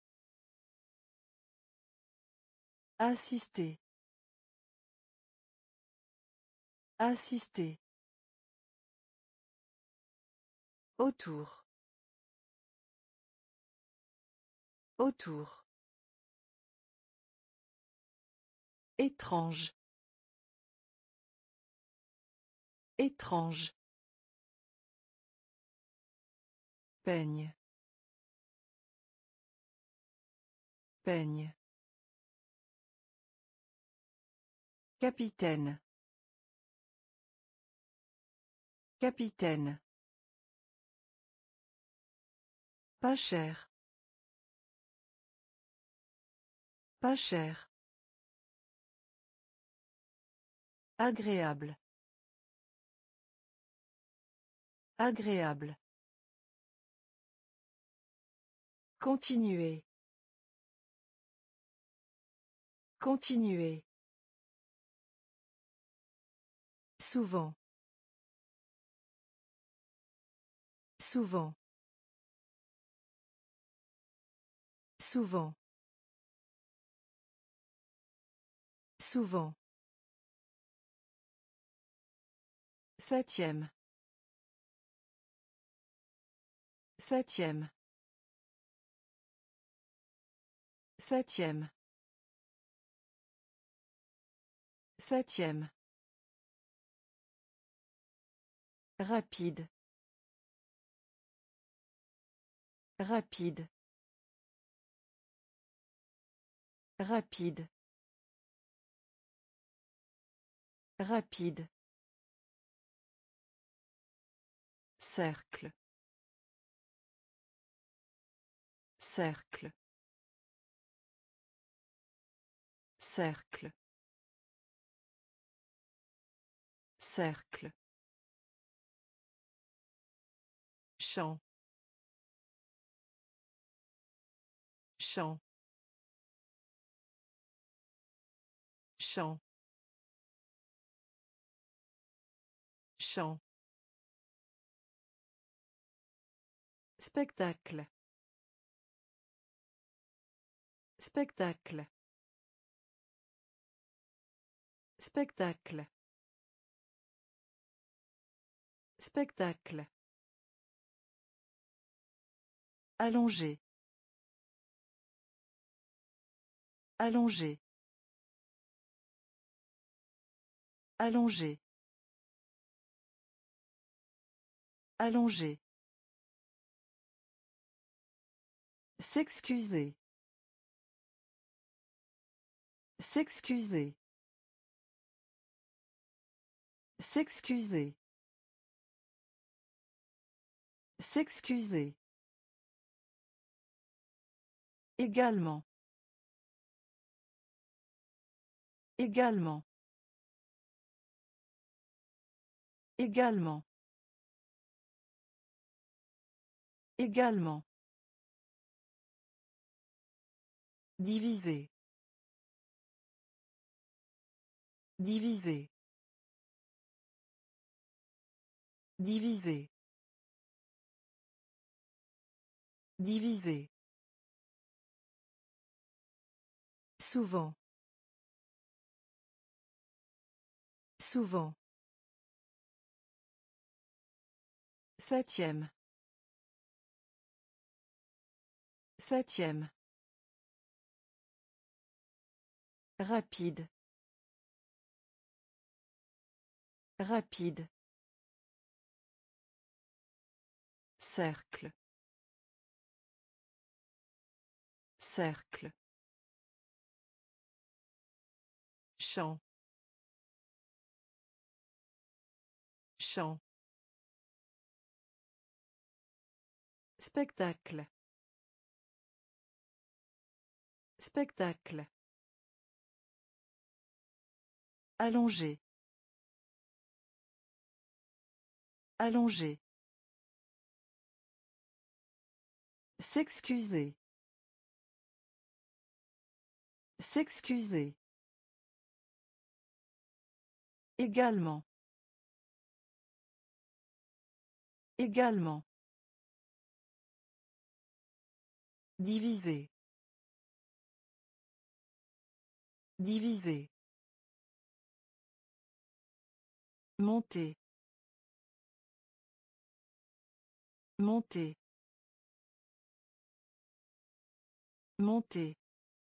Assister. Assister. Autour. Autour. Étrange. Étrange. Peigne. Peigne. Capitaine. Capitaine. Pas cher. Pas cher. Agréable. Agréable. Continuer. Continuer. Souvent. Souvent. Souvent. Souvent. Septième. Septième. Septième. Septième. Rapide. Rapide. Rapide. Rapide. Cercle. Cercle. Cercle. Cercle. Champ. Champ. Champ. Champ. Spectacle. Spectacle. Spectacle. Spectacle. Allongé. Allongé. Allongé. Allongé. S'excuser. S'excuser. S'excuser. S'excuser. Également. Également. Également. Également. Diviser. Diviser. Diviser. Diviser. Souvent. Souvent. Septième. Septième. Rapide. Rapide. Cercle. Cercle. Champ. Champ. Spectacle. Spectacle. Allongé. Allongé. S'excuser. S'excuser. Également. Également. Diviser. Diviser. Monter. Monter. Monter.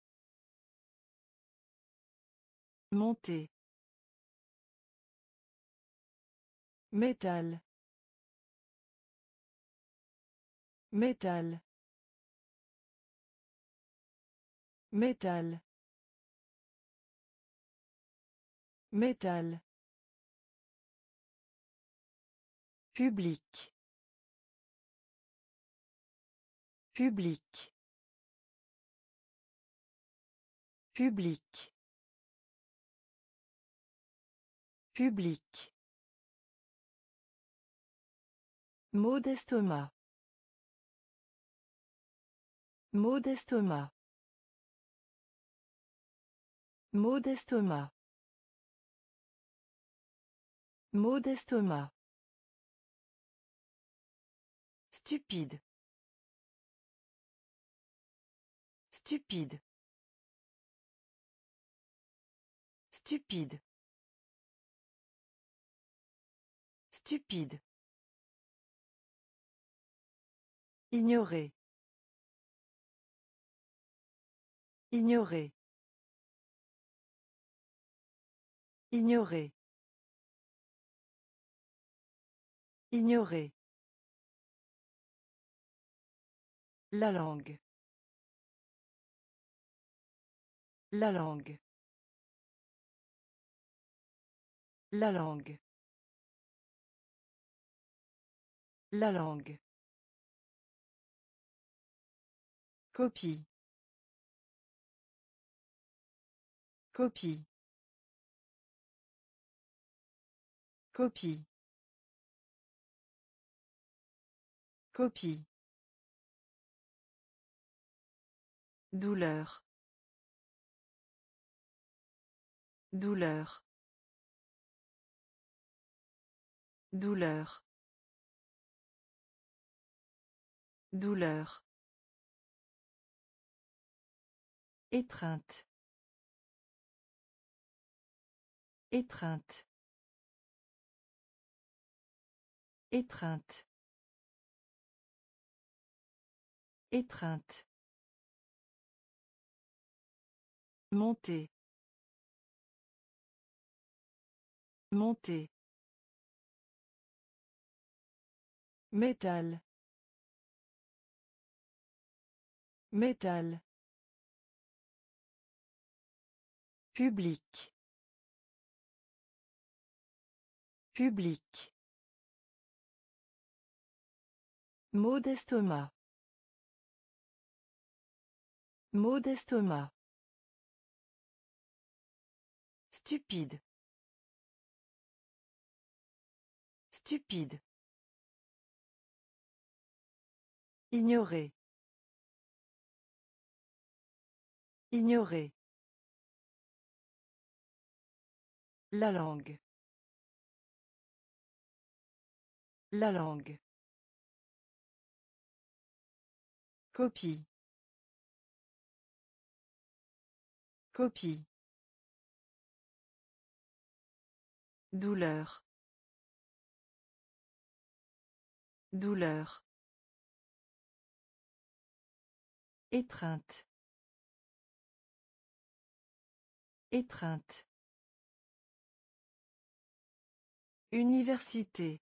Monter. Métal. Métal. Métal. Métal. Public. Public. Public. Public. Maux d'estomac. Maux d'estomac. Maux d'estomac. Maux d'estomac. Stupide. Stupide. Stupide. Stupide. Ignorer. Ignorer. Ignorer. Ignorer. La langue. La langue. La langue. La langue. Copie. Copie. Copie. Copie. Douleur. Douleur. Douleur. Douleur. Étreinte. Étreinte. Étreinte. Étreinte. Monter. Monter. Métal. Métal. Public. Public. Maux d'estomac. Maux d'estomac. Stupide. Stupide. Ignorer. Ignorer. La langue. La langue. Copie. Copie. Douleur. Douleur. Étreinte. Étreinte. Université.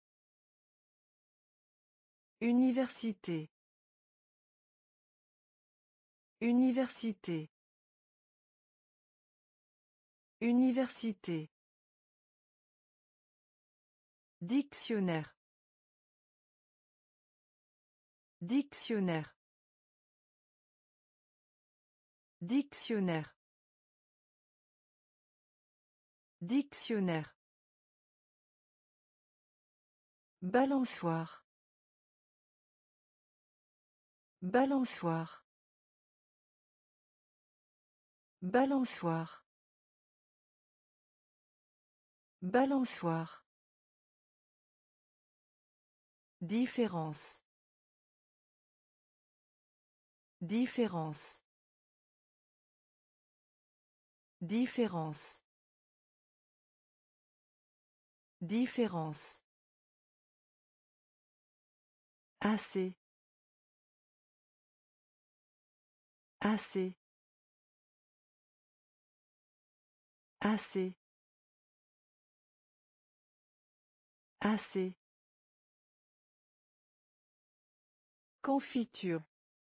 Université. Université. Université. Dictionnaire. Dictionnaire. Dictionnaire. Dictionnaire. Balançoire. Balançoire. Balançoire. Balançoire. Différence. Différence. Différence. Différence. Assez. Assez. Assez. Assez. Confiture.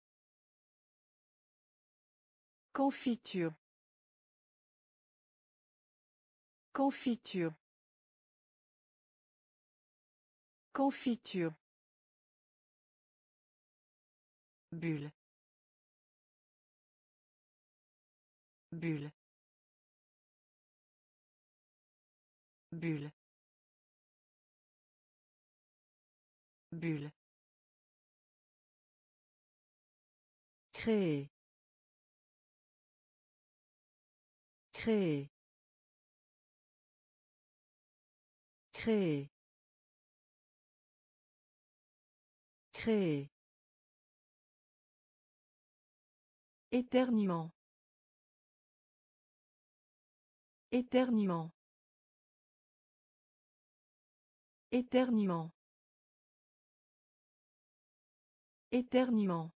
Confiture. Confiture. Confiture. Bulle. Bulle. Bulle. Bulle. Créer. Créer. Créer. Créer. Éternuement. Éternuement. Éternuement. Éternuement.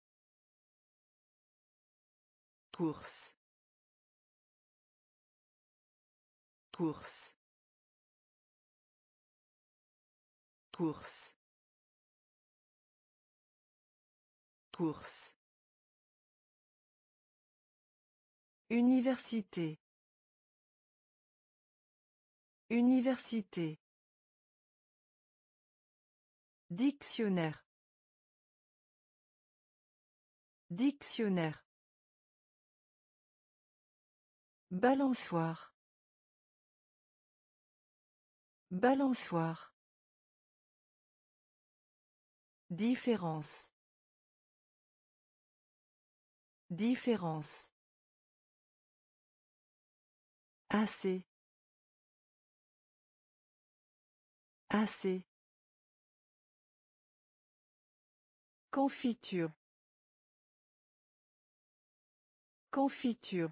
Course. Course. Course. Course. Université. Université. Dictionnaire. Dictionnaire. Balançoire. Balançoire. Différence. Différence. Assez. Assez. Confiture. Confiture.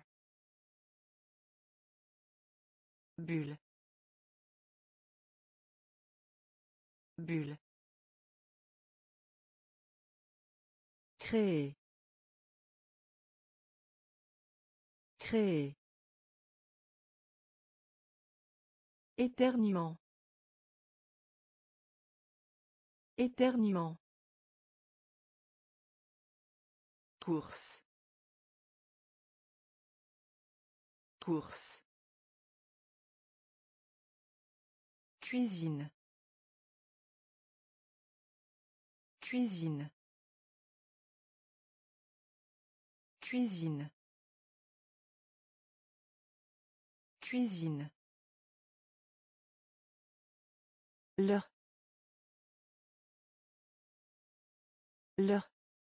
Bulle. Bulle. Créer. Créer. Éternuement. Éternuement. Course. Course. Cuisine. Cuisine. Cuisine. Cuisine. Leur. Leur.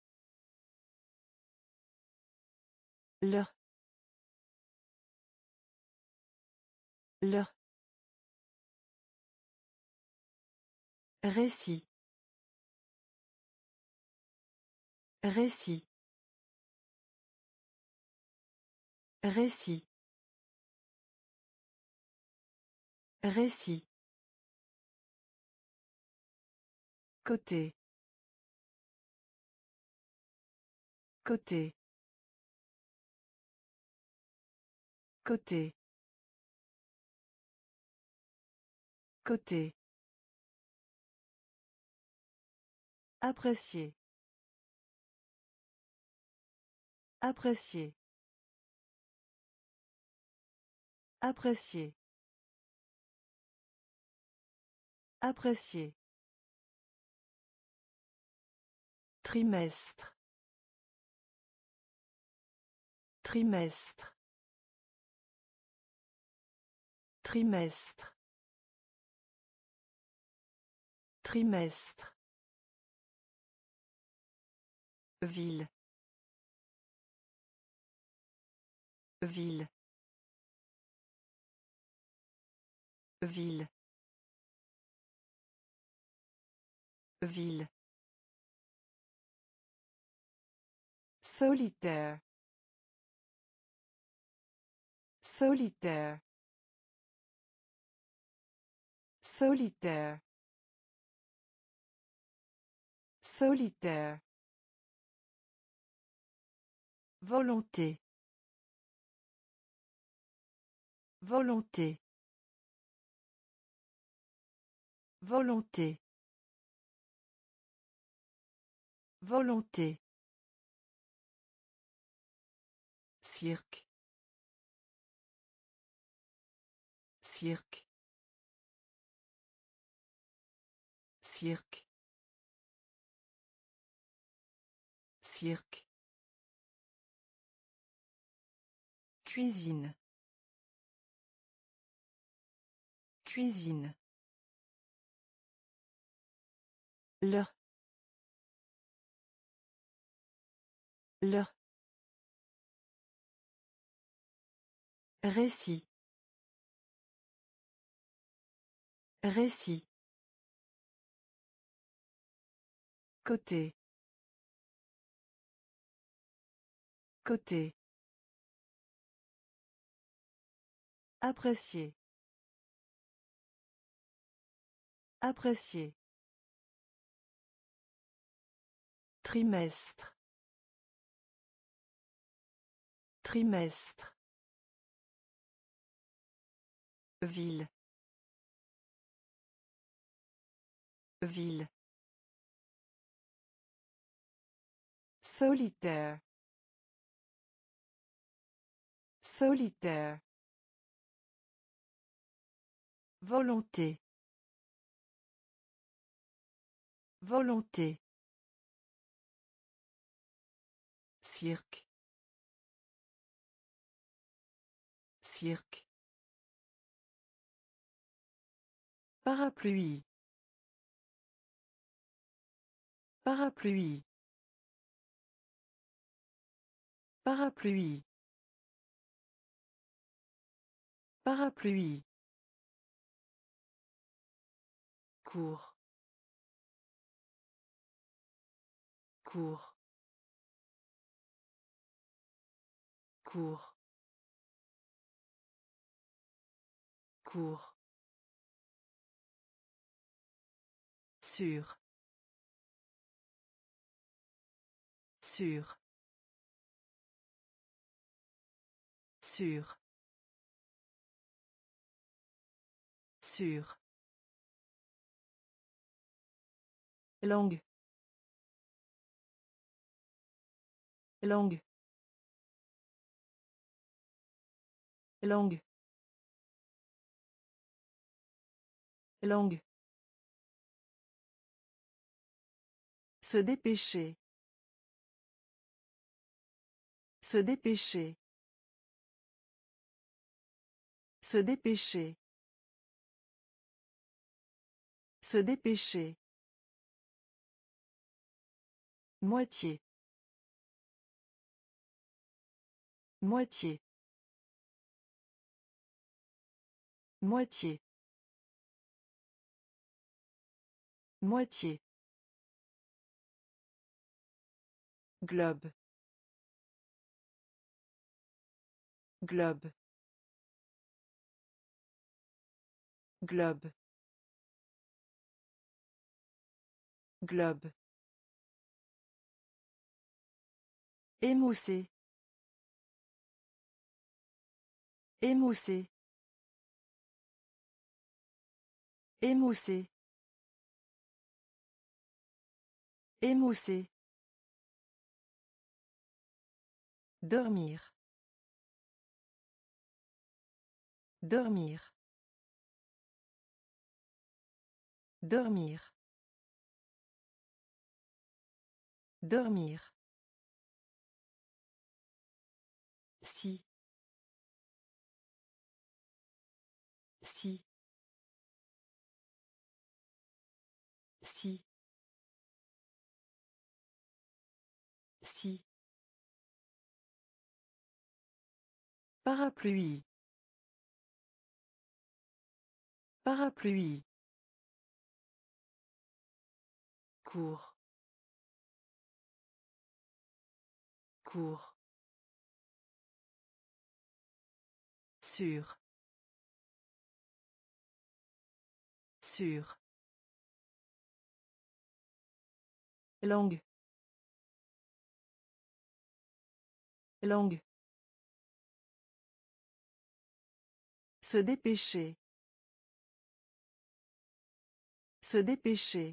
Leur. Leur. Récit. Récit. Récit. Récit. Côté. Côté. Côté. Côté. Apprécier. Apprécier. Apprécier. Apprécier. Trimestre. Trimestre. Trimestre. Trimestre. Ville. Ville. Ville. Ville. Solitaire. Solitaire. Solitaire. Solitaire. Volonté. Volonté. Volonté. Volonté. Cirque. Cirque. Cirque. Cirque. Cuisine. Cuisine. Leur. Leur. Récit. Récit. Côté. Côté. Apprécier. Apprécier. Trimestre. Trimestre. Ville. Ville. Solitaire. Solitaire. Volonté. Volonté. Cirque. Cirque. Parapluie. Parapluie. Parapluie. Parapluie. Cours. Cours. Cours. Cours. Sûr. Sûr. Sûr. Sûr. Langue. Langue. Langue. Langue. Se dépêcher. Se dépêcher. Se dépêcher. Se dépêcher. Moitié. Moitié. Moitié. Moitié. Globe. Globe. Globe. Globe. Émoussé. Émoussé. Émoussé. Émoussé. Dormir. Dormir. Dormir. Dormir. Si. Si. Si. Si. Parapluie. Parapluie. Cours. Cours. Sûr. Sûr. Langue. Langue. Se dépêcher. Se dépêcher.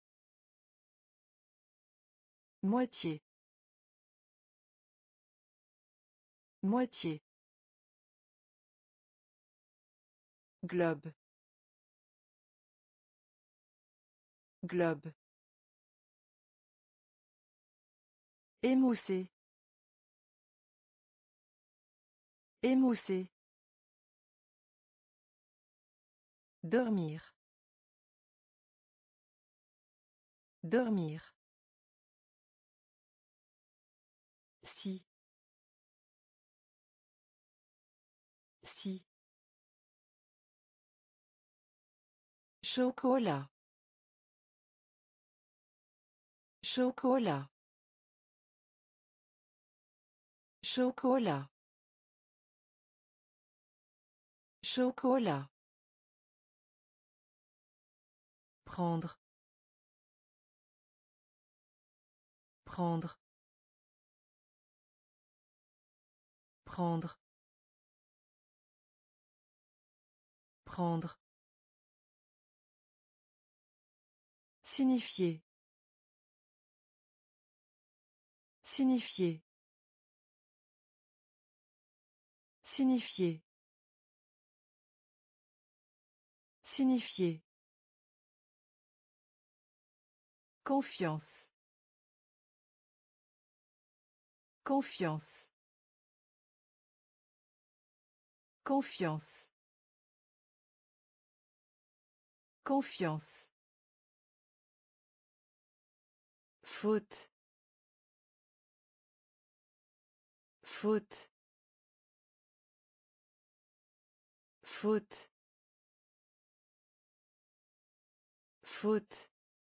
Moitié. Moitié. Globe. Globe. Émoussé. Émoussé. Dormir. Dormir. Si. Si. Chocolat. Chocolat. Chocolat. Chocolat. Prendre. Prendre. Prendre. Prendre. Signifier. Signifier. Signifier. Signifier. Confiance. Confiance. Confiance. Confiance. Faute. Faute. Faute. Faute.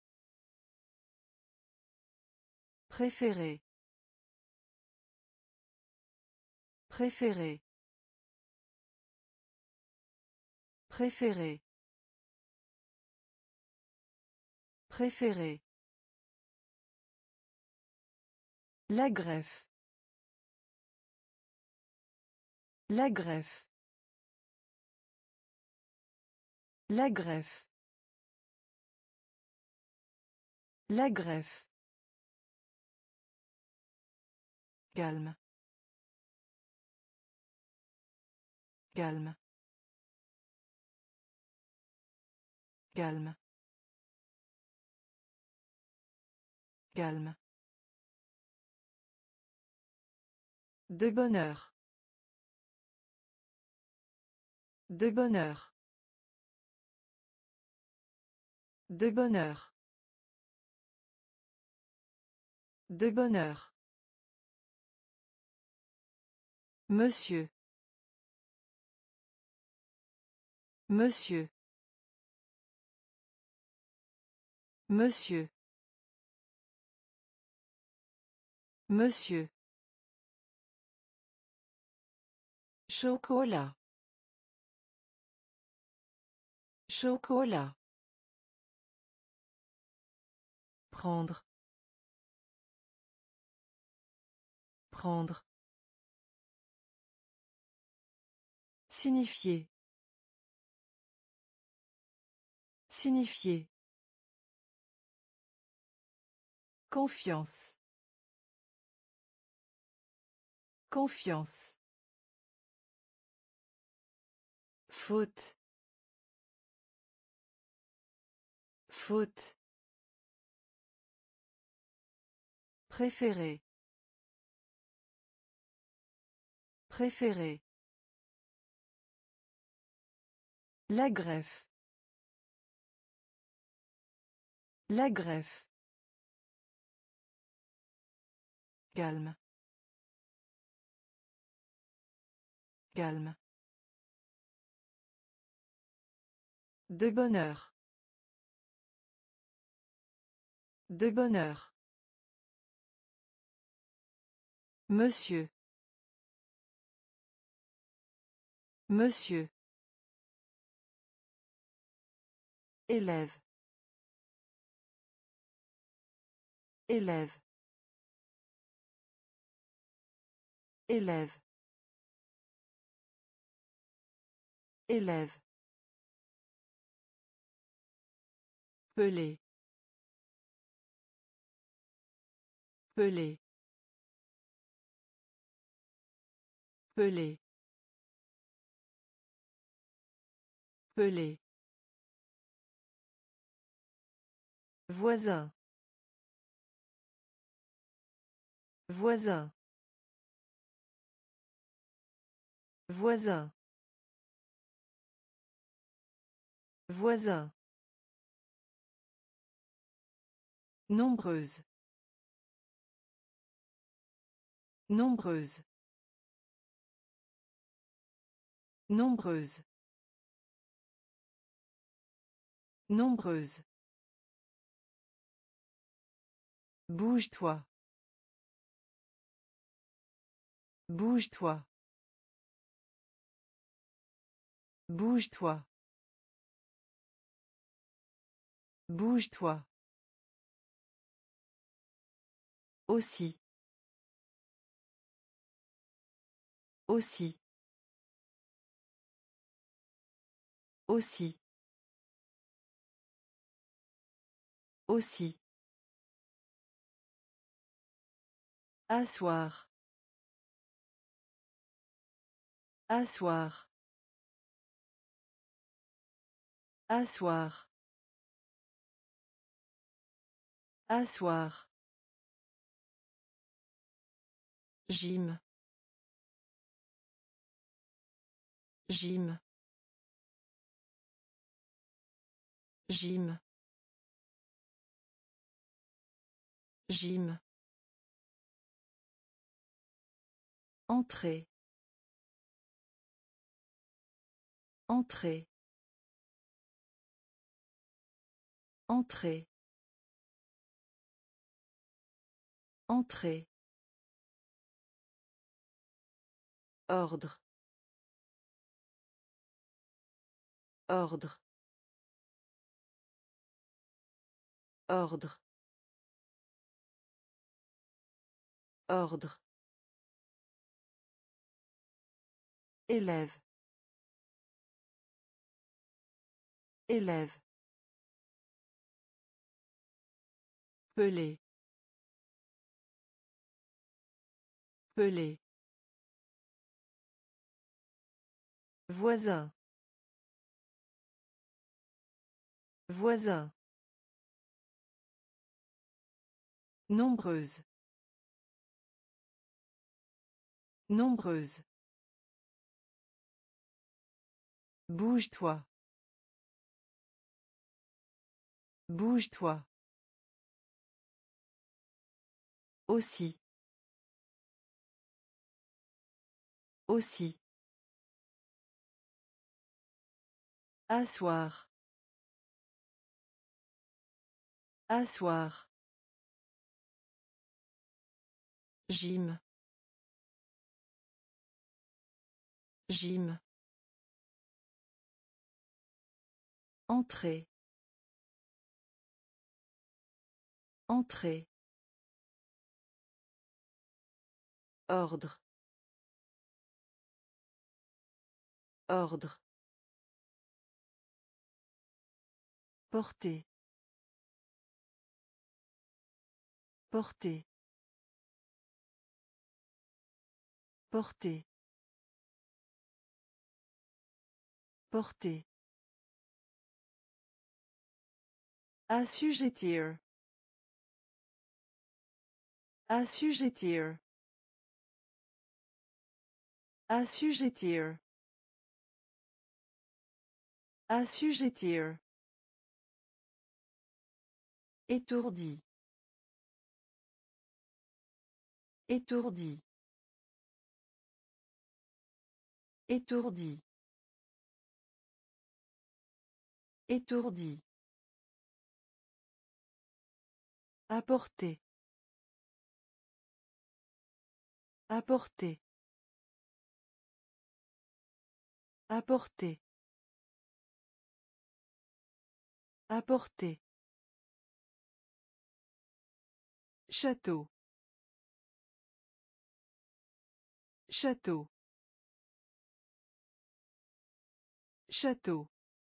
Préféré. Préféré. Préféré. Préféré. La greffe. La greffe. La greffe. La greffe. Calme. Calme. Calme. Calme. De bonheur. De bonheur. De bonheur. De bonheur. Monsieur. Monsieur. Monsieur. Monsieur. Chocolat. Chocolat. Prendre. Prendre. Signifier. Signifier. Confiance. Confiance. Faute. Faute. Préféré. Préféré. La greffe. La greffe. Calme. Calme. De bonheur. De bonheur. Monsieur. Monsieur. Élève. Élève. Élève. Élève. Pelé. Pelé. Pelé. Pelé. Voisin. Voisin. Voisin. Voisin. Nombreuse. Nombreuse. Nombreuse. Nombreuse. Bouge-toi. Bouge-toi. Bouge-toi. Bouge-toi. Aussi. Aussi. Aussi. Aussi. Asseoir. Asseoir. Asseoir. Asseoir. Gym. Gym. Gym. Gym. Entrée. Entrée. Entrée. Entrée. Ordre. Ordre. Ordre. Ordre. Élève. Élève. Pelé. Pelé. Voisin. Voisin. Nombreuse. Nombreuse. Bouge-toi. Bouge-toi. Aussi. Aussi. Asseoir. Asseoir. Gym. Gym. Entrée. Entrée. Ordre. Ordre. Porter. Porter. Porter. Porter. Assujettir. Assujettir. Assujettir. Assujettir. Étourdi. Étourdi. Étourdi. Étourdi. Apporter. Apporter. Apporter. Apporter. Château. Château. Château.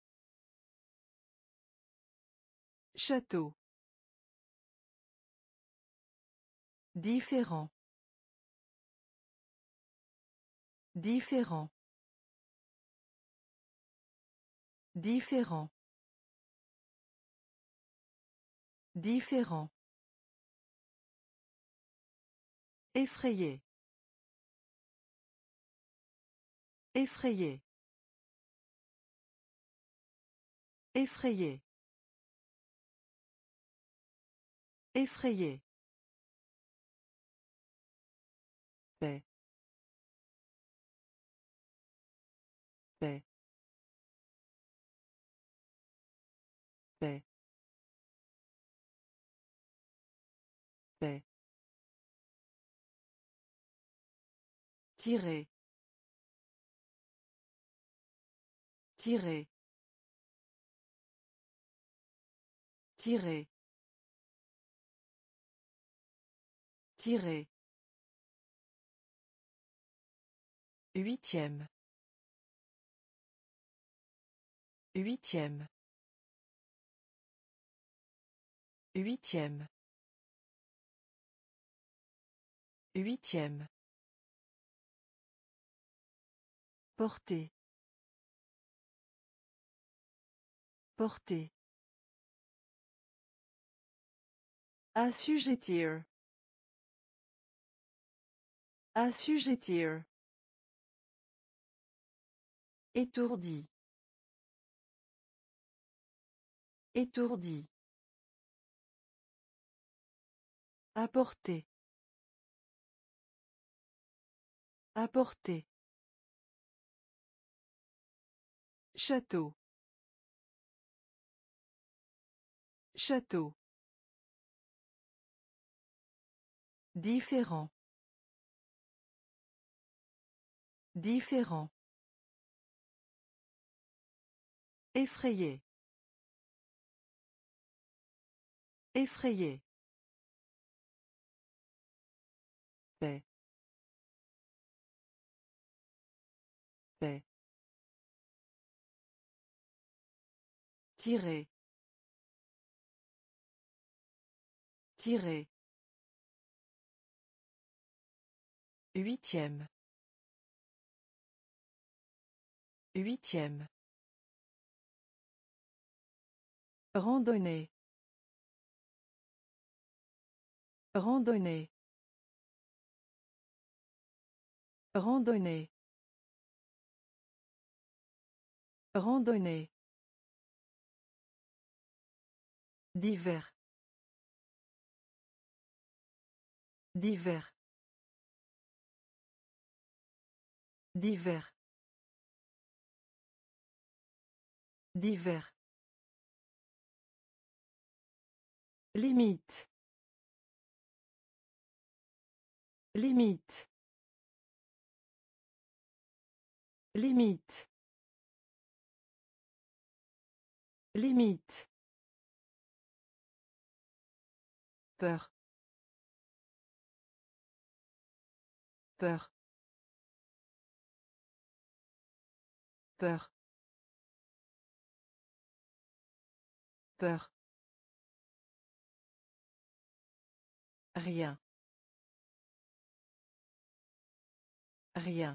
Château. Différent. Différent. Différent. Différent. Effrayé. Effrayé. Effrayé. Effrayé. Paix. Paix. Tirer. Tirer. Tirer. Tirer. Huitième. Huitième. Huitième. Huitième. Porter. Porter. Assujettir. Assujettir. Étourdi. Étourdi. Apporter. Apporter. Château. Château. Différent. Différent. Effrayé. Effrayé. Paix. Paix. Tirer. Tirer. Huitième. Huitième. Randonnée. Randonnée. Randonnée. Randonnée. Divers. Divers. Divers. Divers. Limite. Limite. Limite. Limite. Peur. Peur. Peur. Peur. Rien. Rien.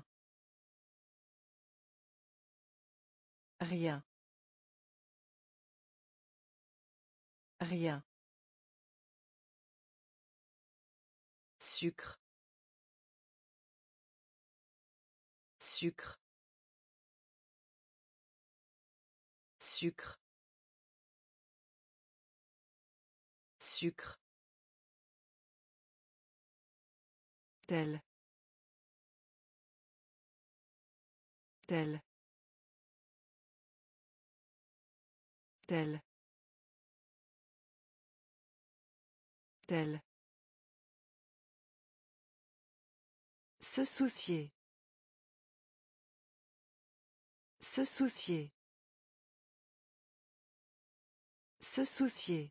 Rien. Rien. Sucre. Sucre. Sucre. Sucre. Tel. Tel. Tel. Tel. Se soucier. Se soucier. Se soucier.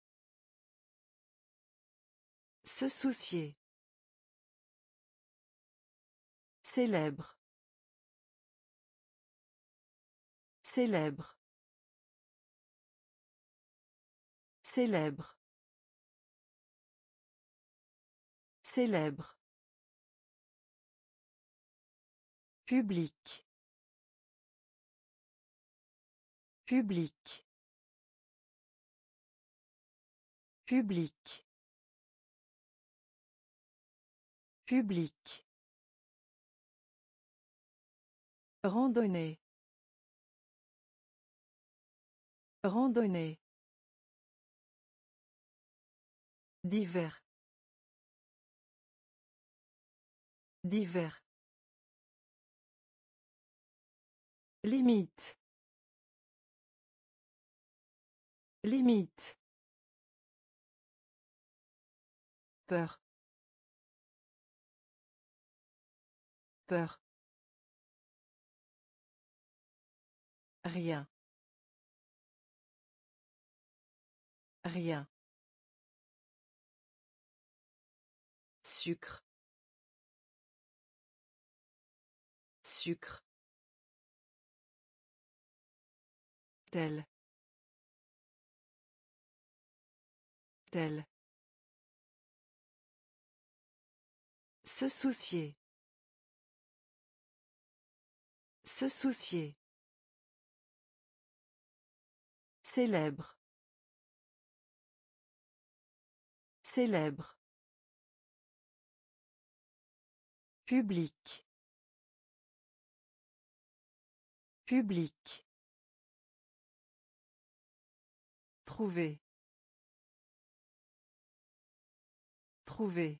Se soucier. Célèbre. Célèbre. Célèbre. Célèbre. Public. Public. Public. Public. Randonnée. Randonnée. Divers. Divers. Limite. Limite. Peur. Peur. Rien. Rien. Sucre. Sucre. Tel. Tel. Se soucier. Se soucier. Célèbre. Célèbre. Public. Public. Trouver. Trouver.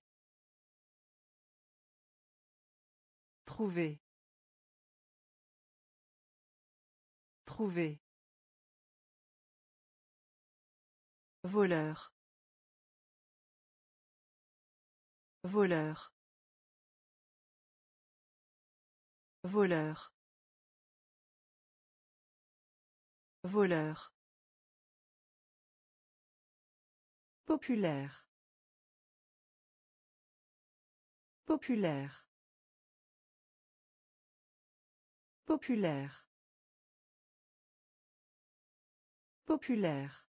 Trouver. Trouver. Voleur. Voleur. Voleur. Voleur. Populaire. Populaire. Populaire. Populaire.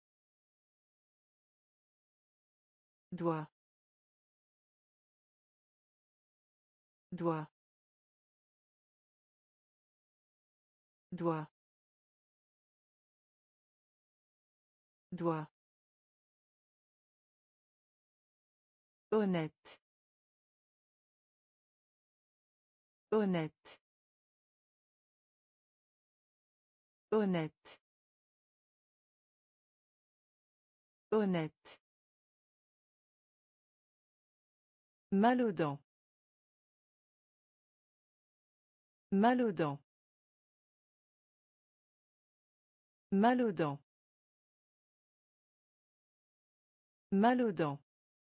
Doigt. Doigt. Doigt. Doigt. Honnête. Honnête. Honnête. Honnête. Mal aux dents. Mal aux dents. Mal aux dents. Mal aux dents.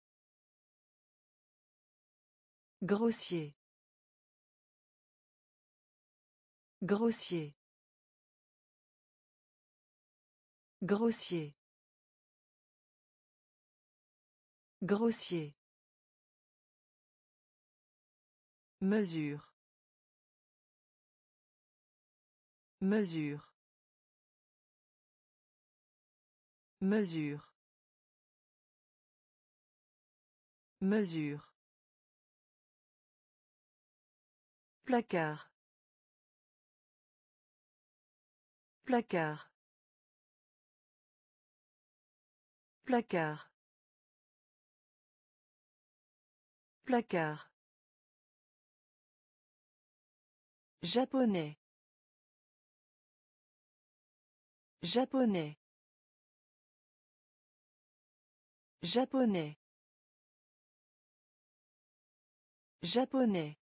Grossier. Grossier. Grossier. Grossier. Mesure. Mesure. Mesure. Mesure. Placard. Placard. Placard. Placard. Japonais. Japonais. Japonais. Japonais.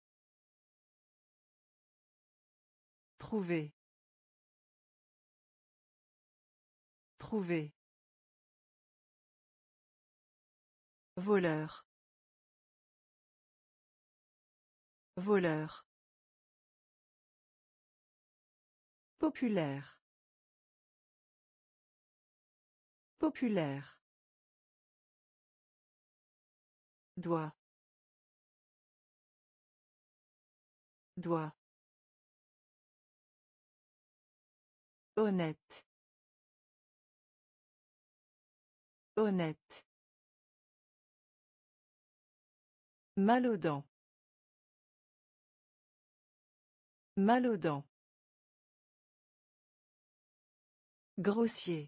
Trouver. Trouver. Voleur. Voleur. Populaire. Populaire. Doigt. Doigt. Honnête. Honnête. Mal aux dents. Mal aux dents. Grossier.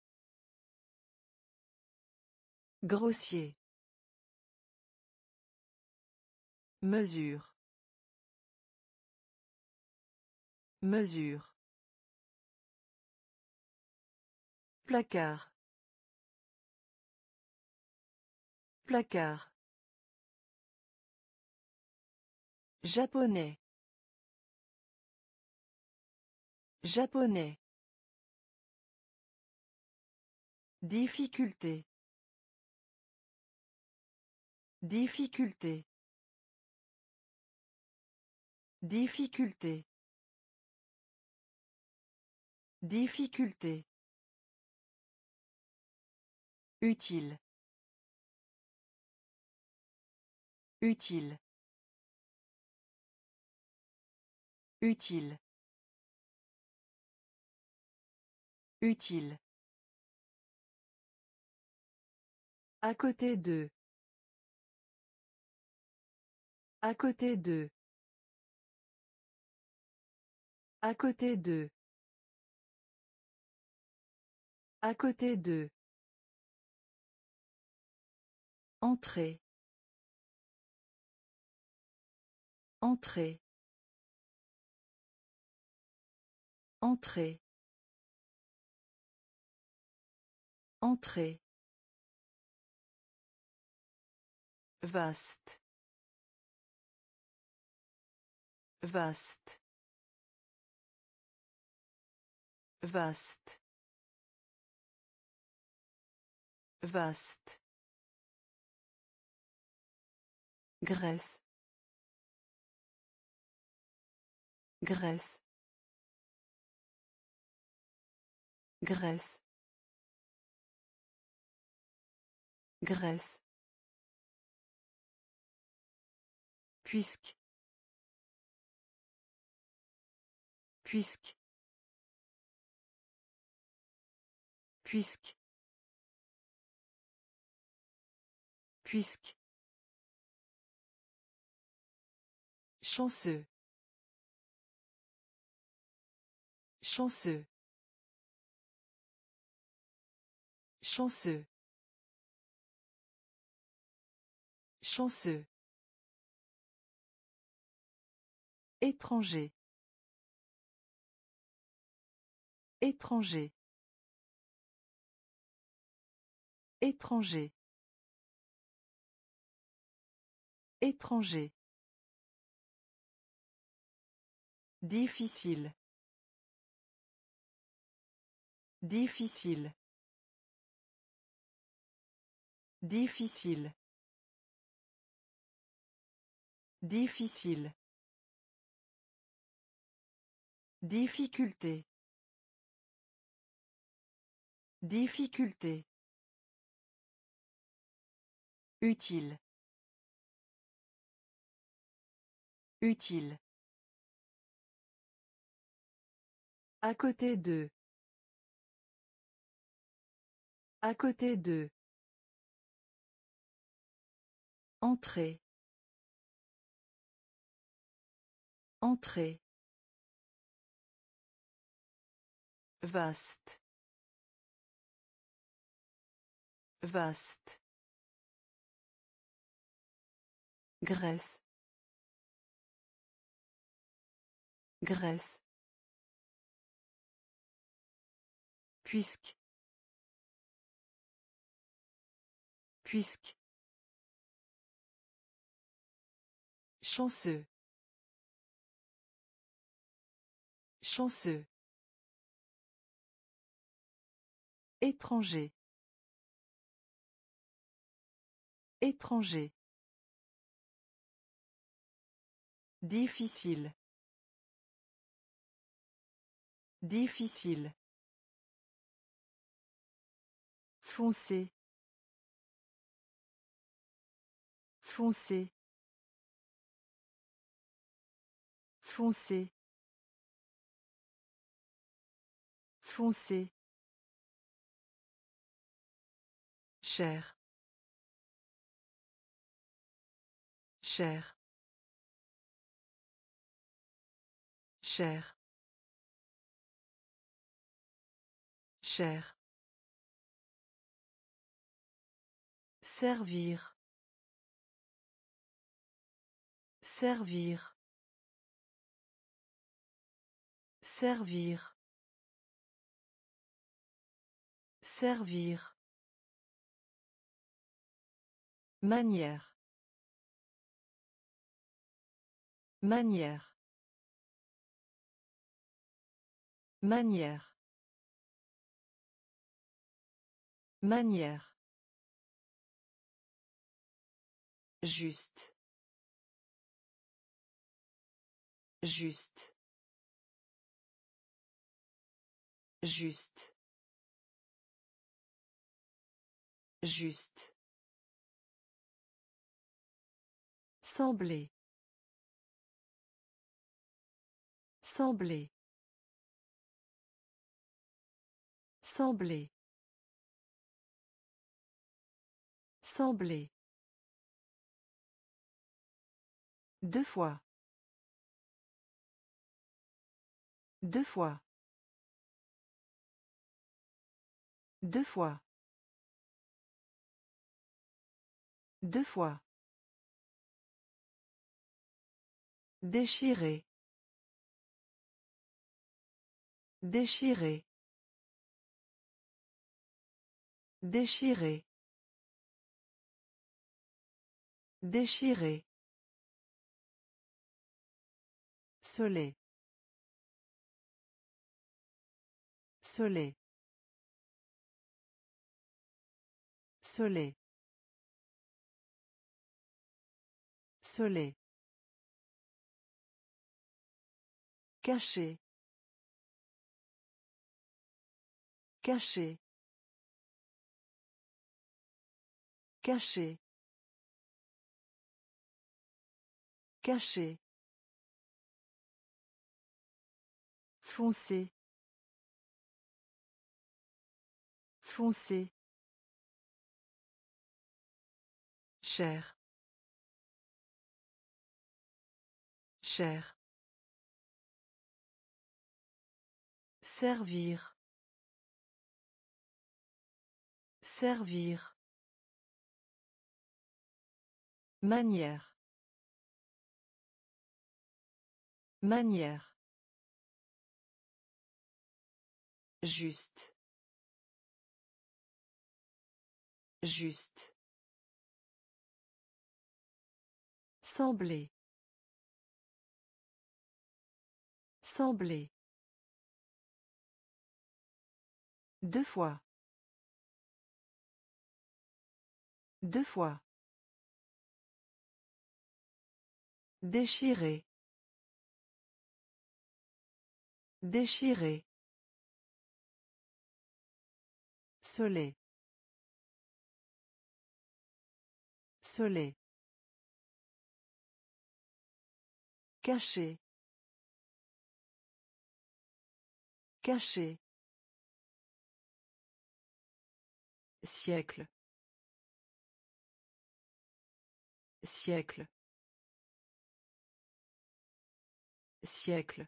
Grossier. Mesure. Mesure. Placard. Placard. Japonais. Japonais. Difficulté. Difficulté. Difficulté. Difficulté. Utile. Utile. Utile. Utile. À côté d'eux. À côté d'eux. À côté d'eux. À côté d'eux. Entrée. Entrée. Entrée. Entrée. Vaste. Vaste. Vaste. Vaste. Graisse. Graisse. Graisse. Graisse. Puisque. Puisque. Puisque. Puisque. Chanceux. Chanceux. Chanceux. Chanceux. Étranger. Étranger. Étranger. Étranger. Difficile. Difficile. Difficile. Difficile. Difficulté. Difficulté. Utile. Utile. À côté d'eux. À côté d'eux. Entrée. Entrée. Vaste. Vaste. Graisse. Graisse. Puisque. Puisque. Chanceux. Chanceux. Étranger. Étranger. Difficile. Difficile. Foncé. Foncé. Foncé. Foncé. Cher. Cher. Cher. Cher. Servir. Servir. Servir. Servir. Manière. Manière. Manière. Manière. Juste. Juste. Juste. Juste. Sembler. Sembler. Sembler. Sembler. Deux fois. Deux fois. Deux fois. Deux fois. Déchirer. Déchirer. Déchirer. Déchirer. Soleil. Soleil. Soleil. Soleil. Caché. Caché. Caché. Caché. Foncé. Foncé. Cher. Cher. Servir. Servir. Manière. Manière. Juste. Juste. Sembler. Sembler. Deux fois. Deux fois. Déchirer. Déchirer. Soleil. Soleil. Caché. Caché. Siècle. Siècle. Siècle.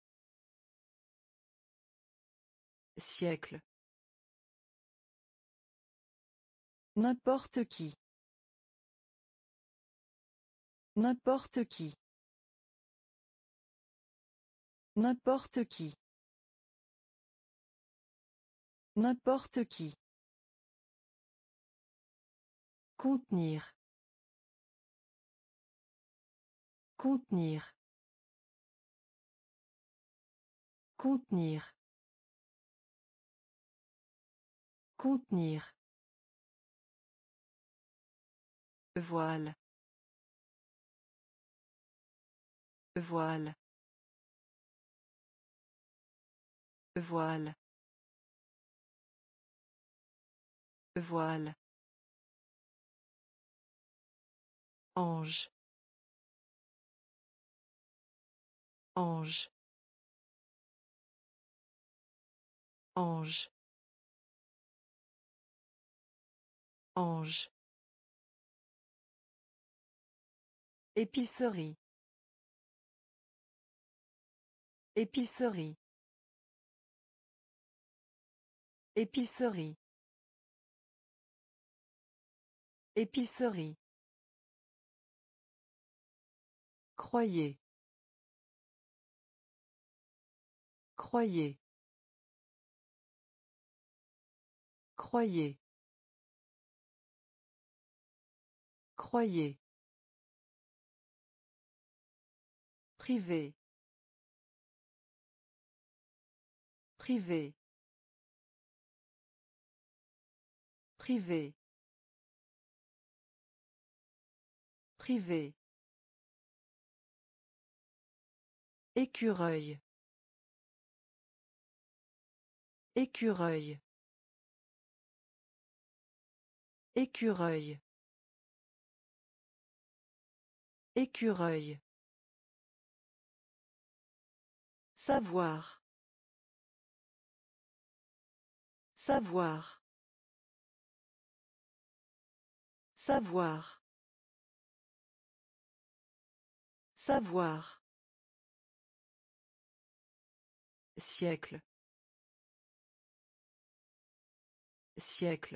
Siècle. N'importe qui. N'importe qui. N'importe qui. N'importe qui. Contenir. Contenir. Contenir. Contenir. Voile. Voile. Voile. Voile. Ange. Ange. Ange. Ange. Épicerie. Épicerie. Épicerie. Épicerie. Croyez. Croyez. Croyez. Croyez. Privé. Privé. Privé. Privé. Écureuil. Écureuil. Écureuil. Écureuil. Savoir. Savoir. Savoir. Savoir. Siècle. Siècle.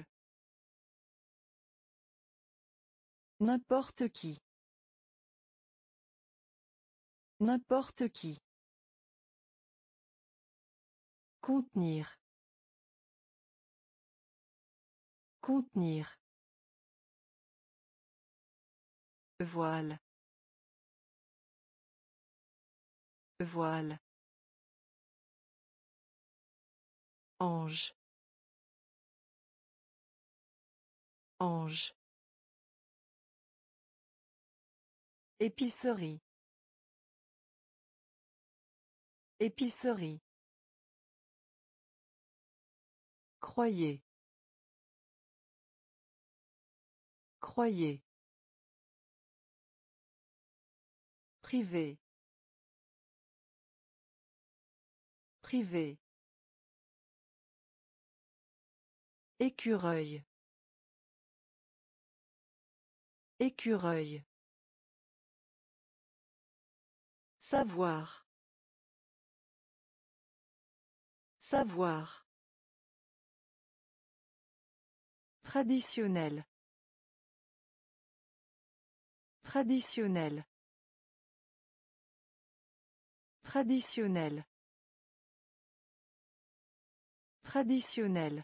N'importe qui. N'importe qui. Contenir. Contenir. Voile. Voile. Ange. Ange. Épicerie. Épicerie. Croyez. Croyez. Privé. Privé. Écureuil. Écureuil. Savoir. Savoir. Traditionnel. Traditionnel. Traditionnel. Traditionnel.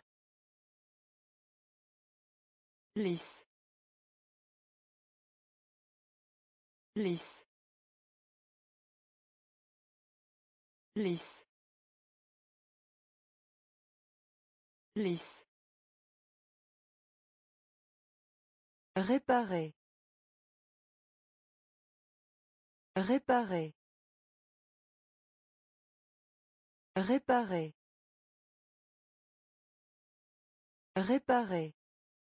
Lisse. Lisse. Lisse. Lisse. Réparer. Réparer. Réparer. Réparer.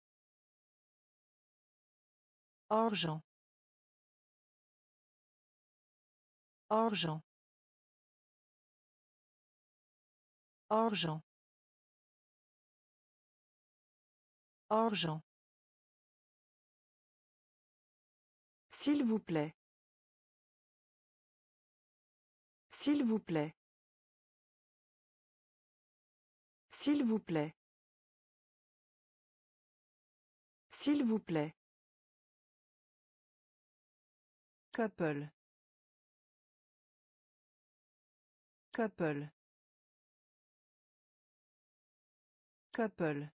Argent. Argent. Argent. Argent. S'il vous plaît. S'il vous plaît. S'il vous plaît. S'il vous plaît. Couple. Couple. Couple.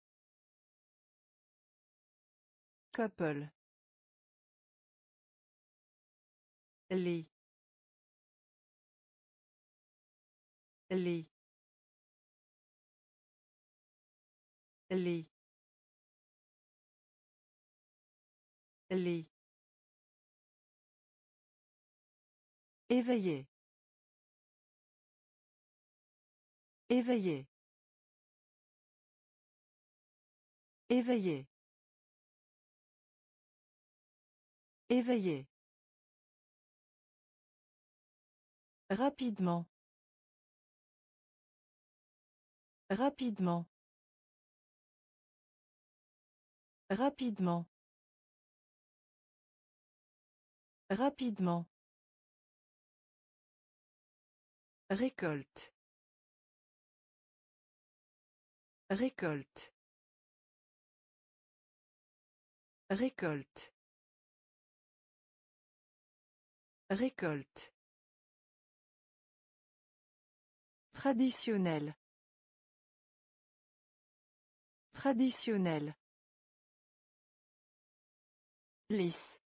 Couple. Lit. Lit. Lit. Lit. Éveillé. Éveillé. Éveillé. Éveillé. Rapidement. Rapidement. Rapidement. Rapidement. Récolte. Récolte. Récolte. Récolte. Traditionnel. Traditionnel. Lisse.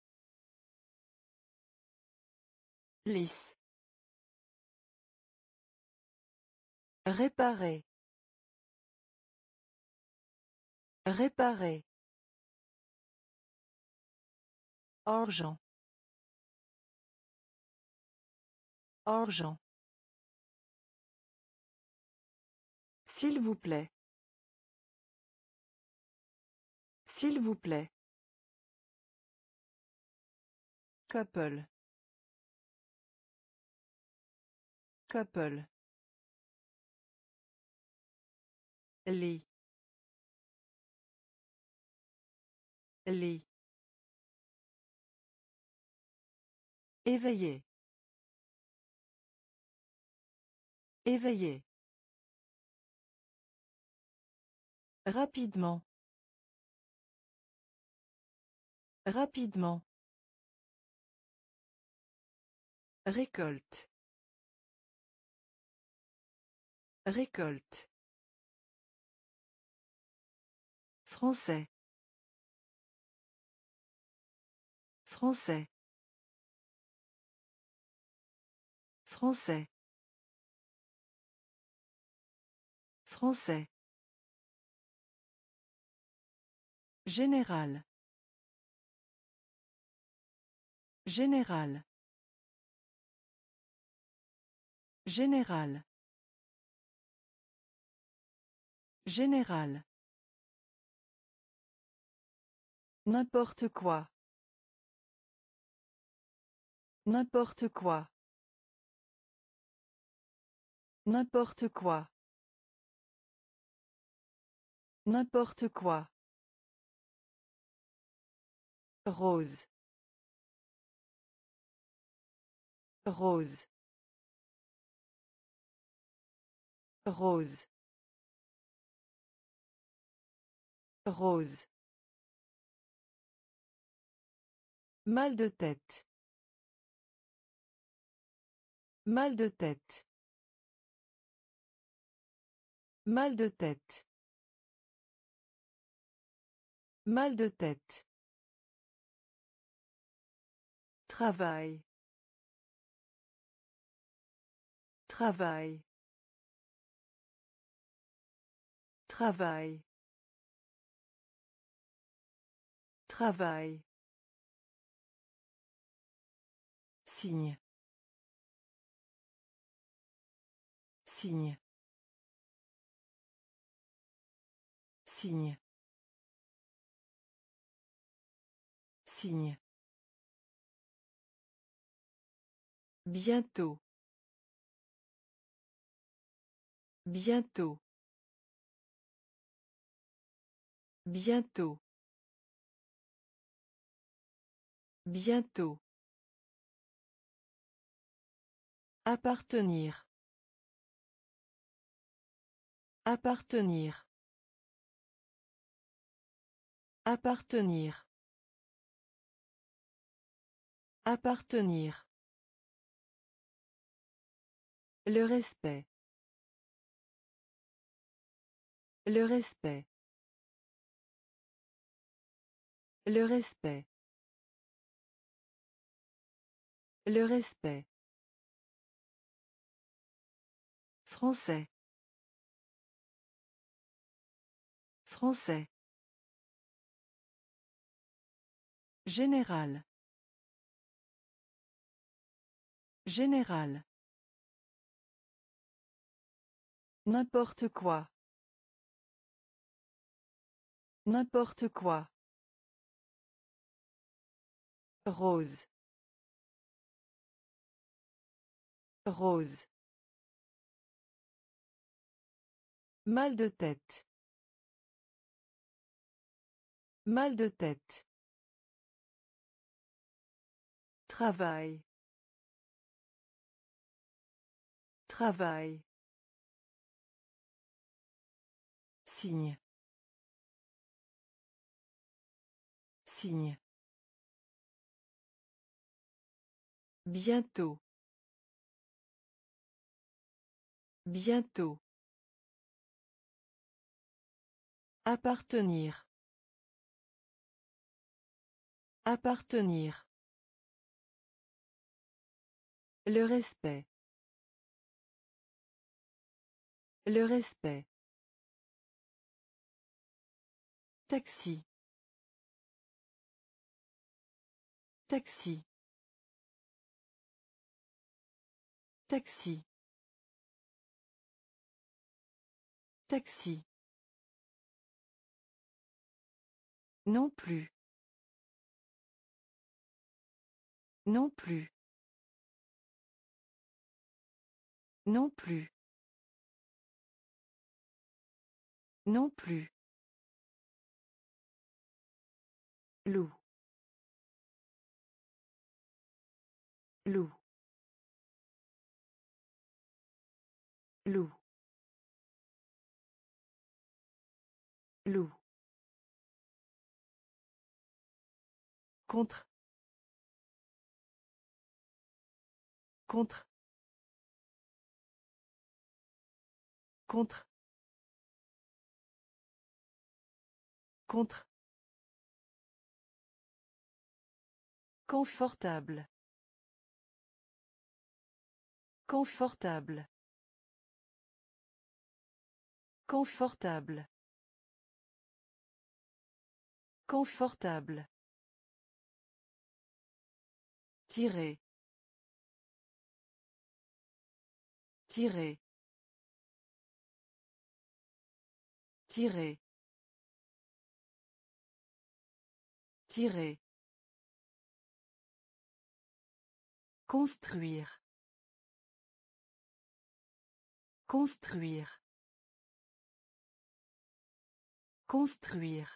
Lisse. Réparer. Réparer. Argent. Argent. S'il vous plaît. S'il vous plaît. Couple. Couple. Lit. Lit. Éveillé. Éveillé. Rapidement. Rapidement. Récolte. Récolte. Français. Français. Français. Français. Général. Général. Général. Général. N'importe quoi. N'importe quoi. N'importe quoi. N'importe quoi. Rose. Rose. Rose. Rose. Mal de tête. Mal de tête. Mal de tête. Mal de tête. Travail. Travail. Travail. Travail. Signe. Signe. Signe. Signe. Bientôt. Bientôt. Bientôt. Bientôt. Appartenir. Appartenir. Appartenir. Appartenir. Le respect. Le respect. Le respect. Le respect. Français. Français. Général. Général. N'importe quoi. N'importe quoi. Rose. Rose. Mal de tête. Mal de tête. Travail. Travail. Signe. Signe. Bientôt. Bientôt. Appartenir. Appartenir. Le respect. Le respect. Taxi. Taxi. Taxi. Taxi. Non plus. Non plus. Non plus. Non plus. Loup. Loup. Loup. Loup. Contre. Contre. Contre. Contre. Confortable. Confortable. Confortable. Confortable. Tirer. Tirer. Tirer. Tirer. Construire. Construire. Construire.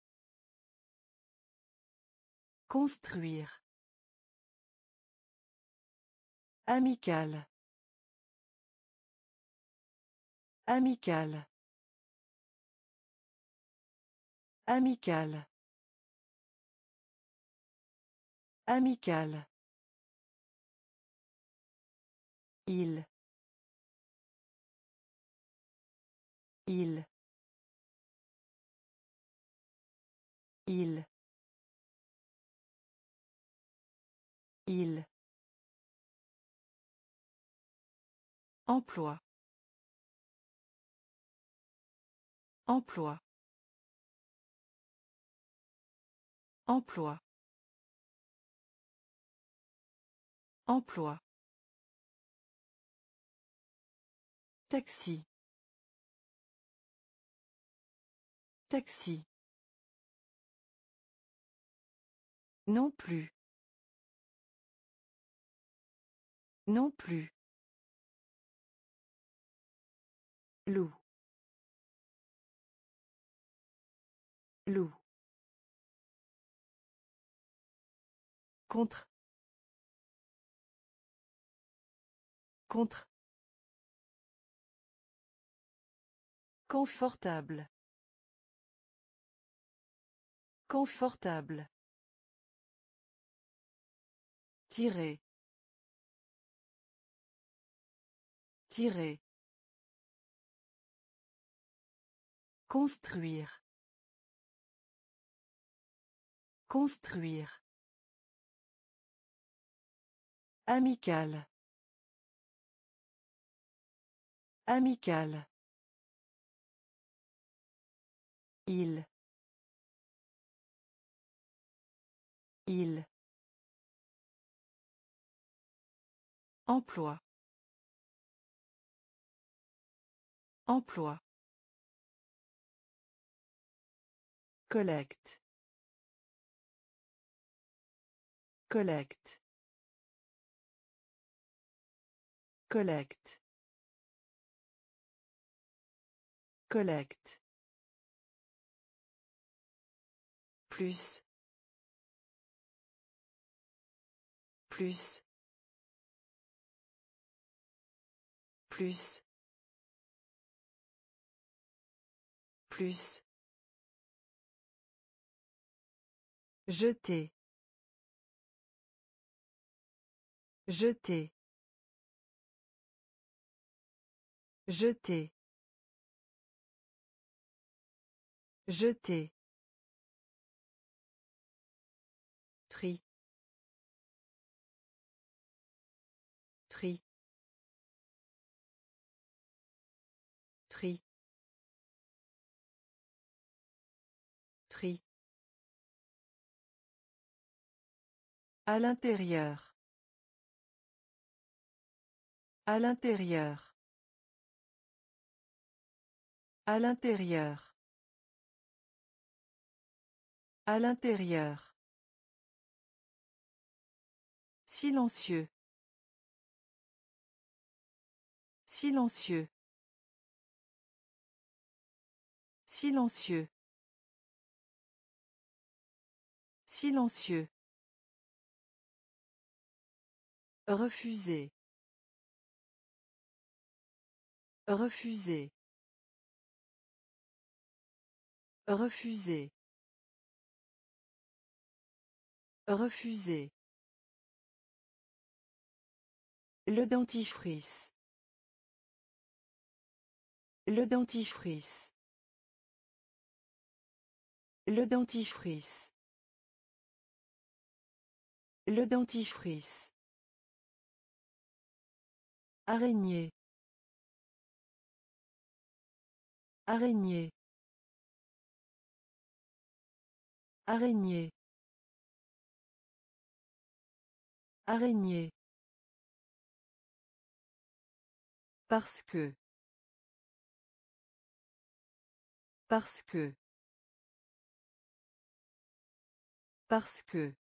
Construire. Amical. Amical. Amical. Amical. Il. Il. Il. Il. Emploi. Emploi. Emploi. Emploi. Taxi. Taxi. Non plus. Non plus. Loup. Loup. Contre. Contre. Confortable. Confortable. Tirer. Tirer. Construire. Construire. Amical. Amical. Il. Il. Emploi. Emploi. Collecte. Collecte. Collecte. Collecte. Plus. Plus. Plus. Plus. Jeter. Jeter. Jeter. Jeter. Prix. Prix. Prix. Prix. À l'intérieur. À l'intérieur. À l'intérieur. À l'intérieur. Silencieux. Silencieux. Silencieux. Silencieux. Refuser. Refuser. Refuser. Refuser. Le dentifrice. Le dentifrice. Le dentifrice. Le dentifrice. Araignée. Araignée. Araignée. Araignée. Parce que. Parce que. Parce que.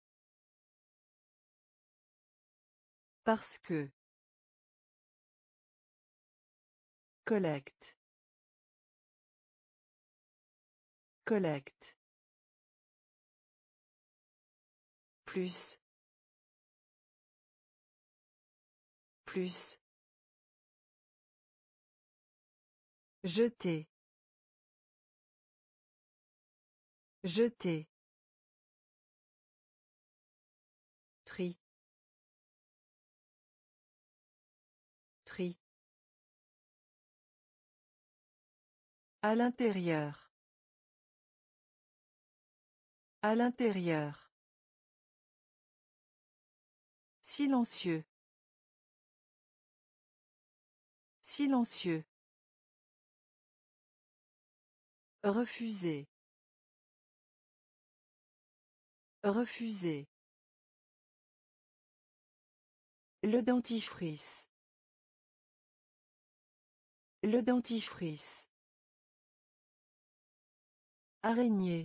Parce que. Collecte. Collecte. Plus. Plus. Jeter. Jeter. Tri. Tri. À l'intérieur. À l'intérieur. Silencieux. Silencieux. Refuser. Refuser. Le dentifrice. Le dentifrice. Araignée.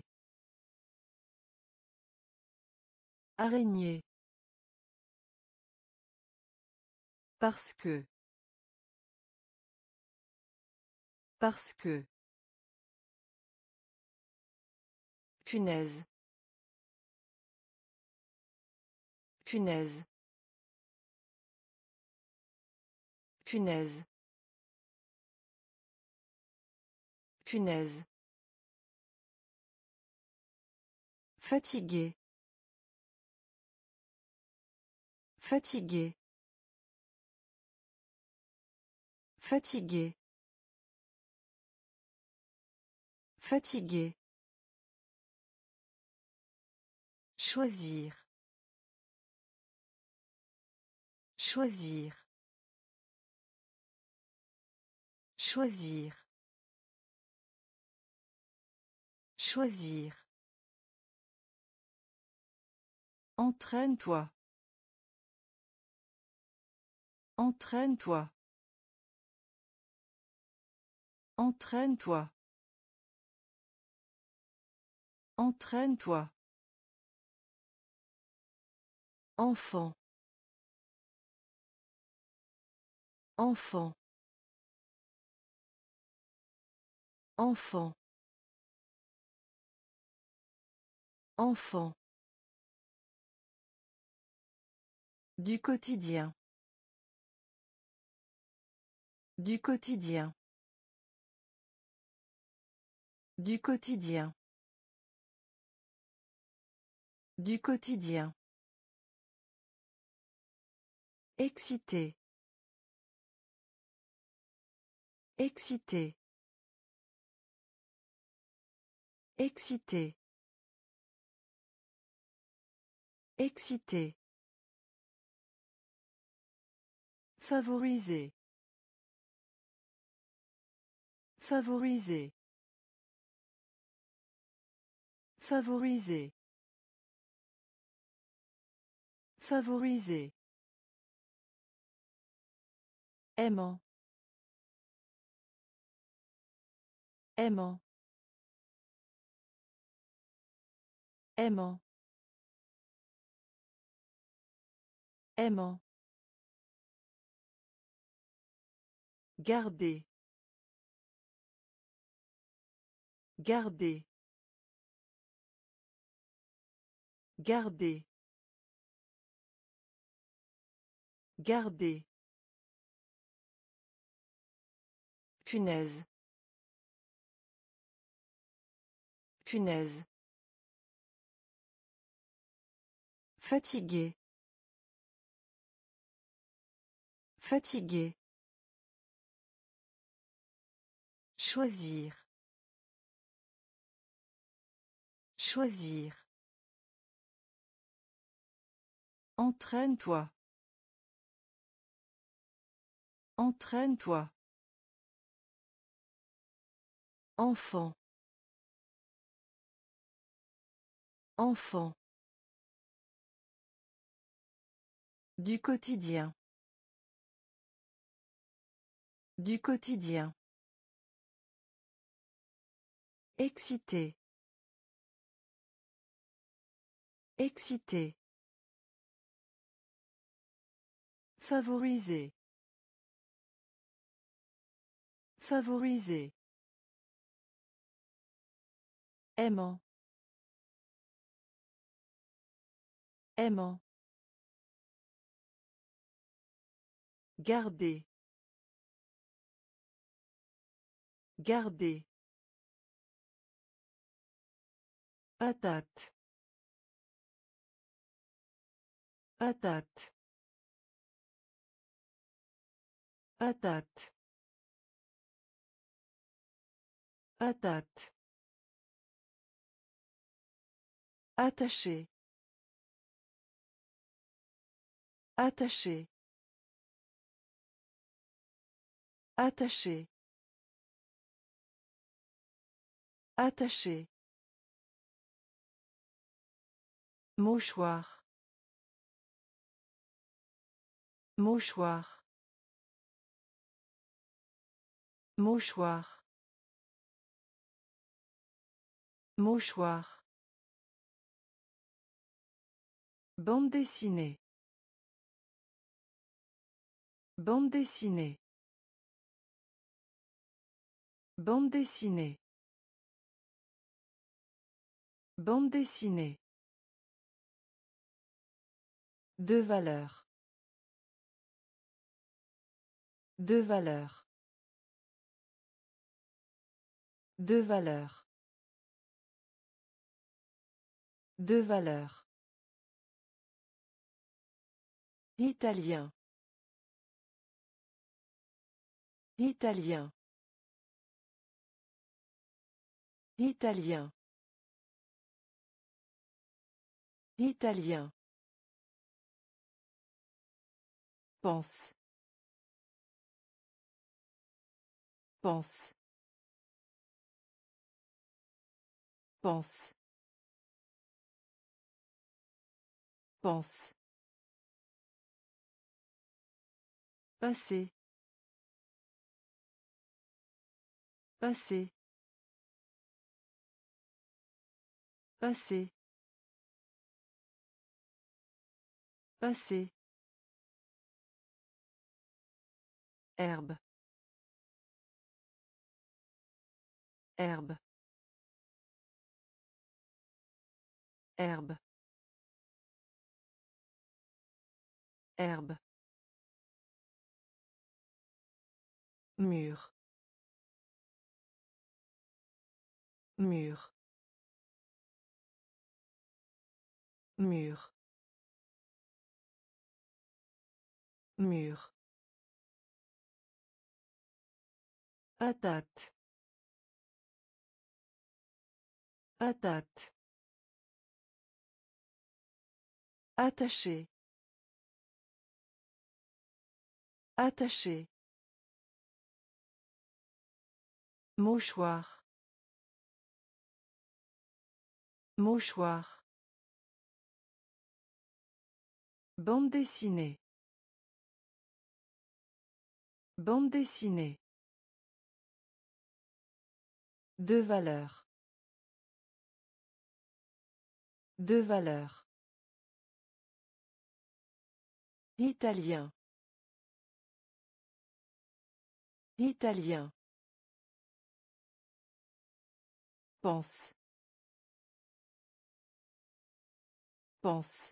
Araignée. Parce que. Parce que. Punaise. Punaise. Punaise. Punaise. Fatigué. Fatigué. Fatigué. Fatigué. Choisir. Choisir. Choisir. Choisir. Entraîne-toi. Entraîne-toi. Entraîne-toi. Entraîne-toi. Enfant. Enfant. Enfant. Enfant. Du quotidien. Du quotidien. Du quotidien. Du quotidien. Excité. Excité. Excité. Excité. Favoriser. Favoriser. Favoriser. Favoriser. Aimant. Aimant. Aimant. Aimant. Garder. Garder. Garder. Garder. Punaise. Punaise. Fatigué. Fatigué. Choisir. Choisir. Entraîne-toi. Entraîne-toi. Enfant. Enfant. Du quotidien. Du quotidien. Excité. Excité. Favoriser. Favoriser. Aimant. Aimant. Garder. Garder. Patate. Patate. Patate. Patate. Attaché. Attaché. Attaché. Attaché. Mouchoir. Mouchoir. Mouchoir. Mouchoir. Bande dessinée. Bande dessinée. Bande dessinée. Bande dessinée. Deux valeurs. Deux valeurs. Deux valeurs. Deux valeurs. Italien. Italien. Italien. Italien. Pense. Pense. Pense. Pense. Passer. Passer. Passer. Passer. Herbe. Herbe. Herbe. Herbe. Mur. Mur. Mur. Mur. Patate. Patate. Attaché. Attaché. Mouchoir. Mouchoir. Bande dessinée. Bande dessinée. De valeur. De valeur. Italien. Italien. Pense. Pense.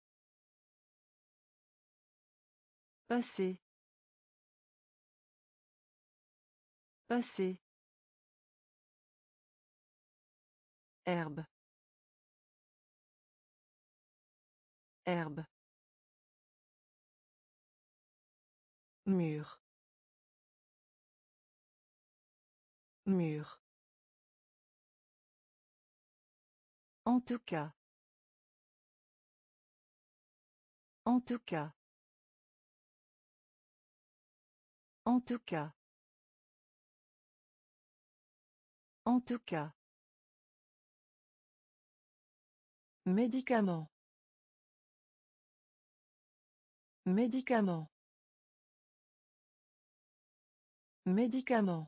Passer. Passer. Herbe. Herbe. Mur. Mur. En tout cas. En tout cas. En tout cas. En tout cas. Médicament. Médicament. Médicament.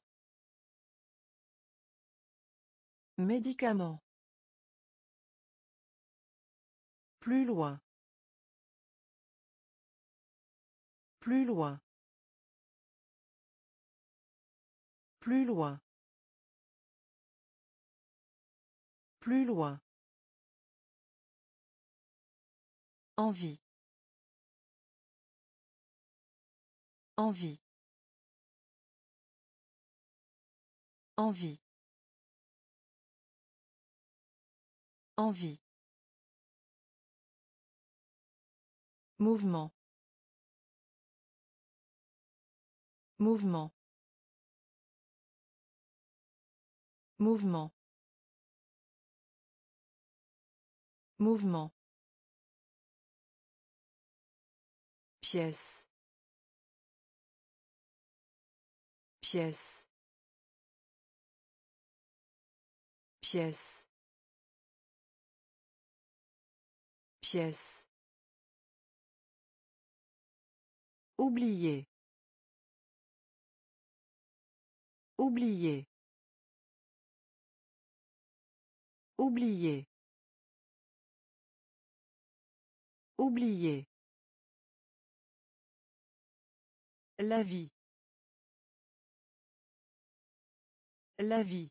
Médicament. Plus loin. Plus loin. Plus loin. Plus loin. Envie. Envie. Envie. Envie. Mouvement. Mouvement. Mouvement. Mouvement. Pièce. Pièce. Pièce. Pièce. Oublier. Oublier. Oublier. Oublier. La vie. La vie.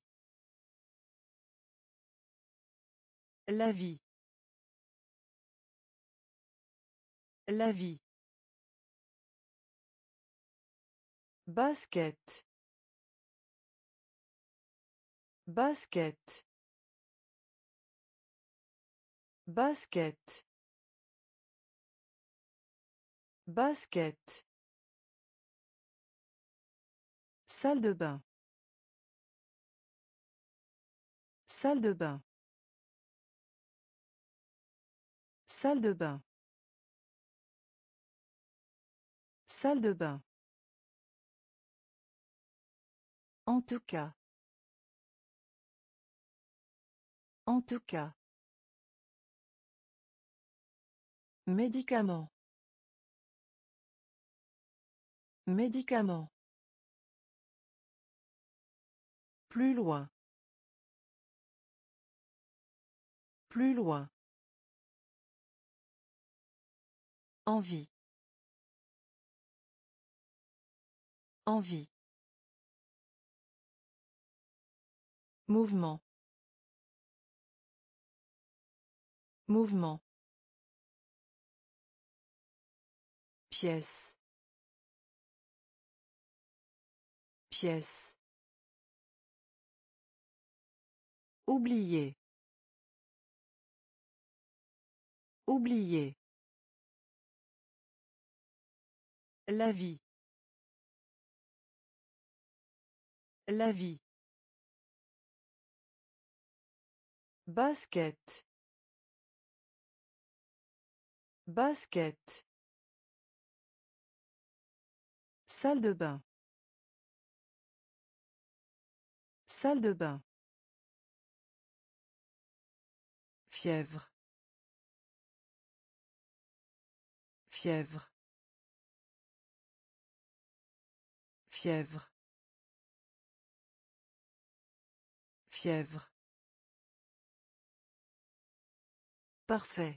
La vie. La vie. Basket. Basket. Basket. Basket. Salle de bain. Salle de bain. Salle de bain. Salle de bain. En tout cas. En tout cas. Médicament. Médicament. Plus loin. Plus loin. Envie. Envie. Mouvement. Mouvement. Pièce. Pièce. Oublier. Oublier. La vie. La vie. Basket. Basket. Salle de bain. Salle de bain. Fièvre. Fièvre. Fièvre. Fièvre. Parfait.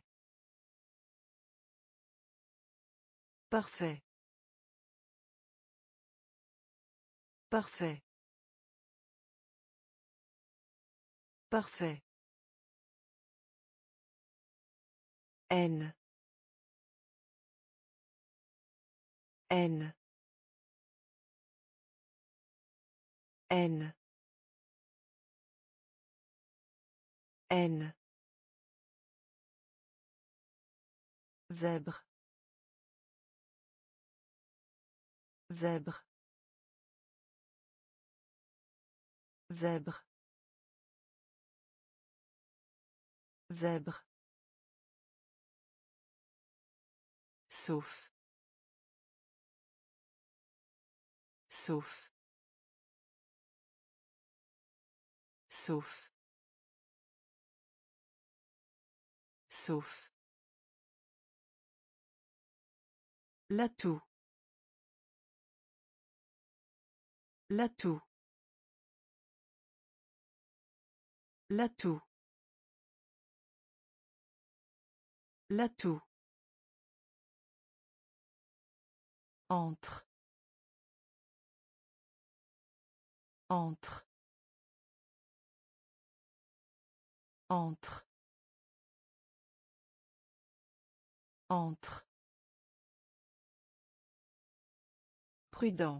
Parfait. Parfait. Parfait. N. N. N. N. Zèbre. Zèbre. Zèbre. Zèbre. Sauf. Sauf. Sauf. Sauf. L'atout. L'atout. L'atout. L'atout. Entre. Entre. Entre. Entre. Prudent.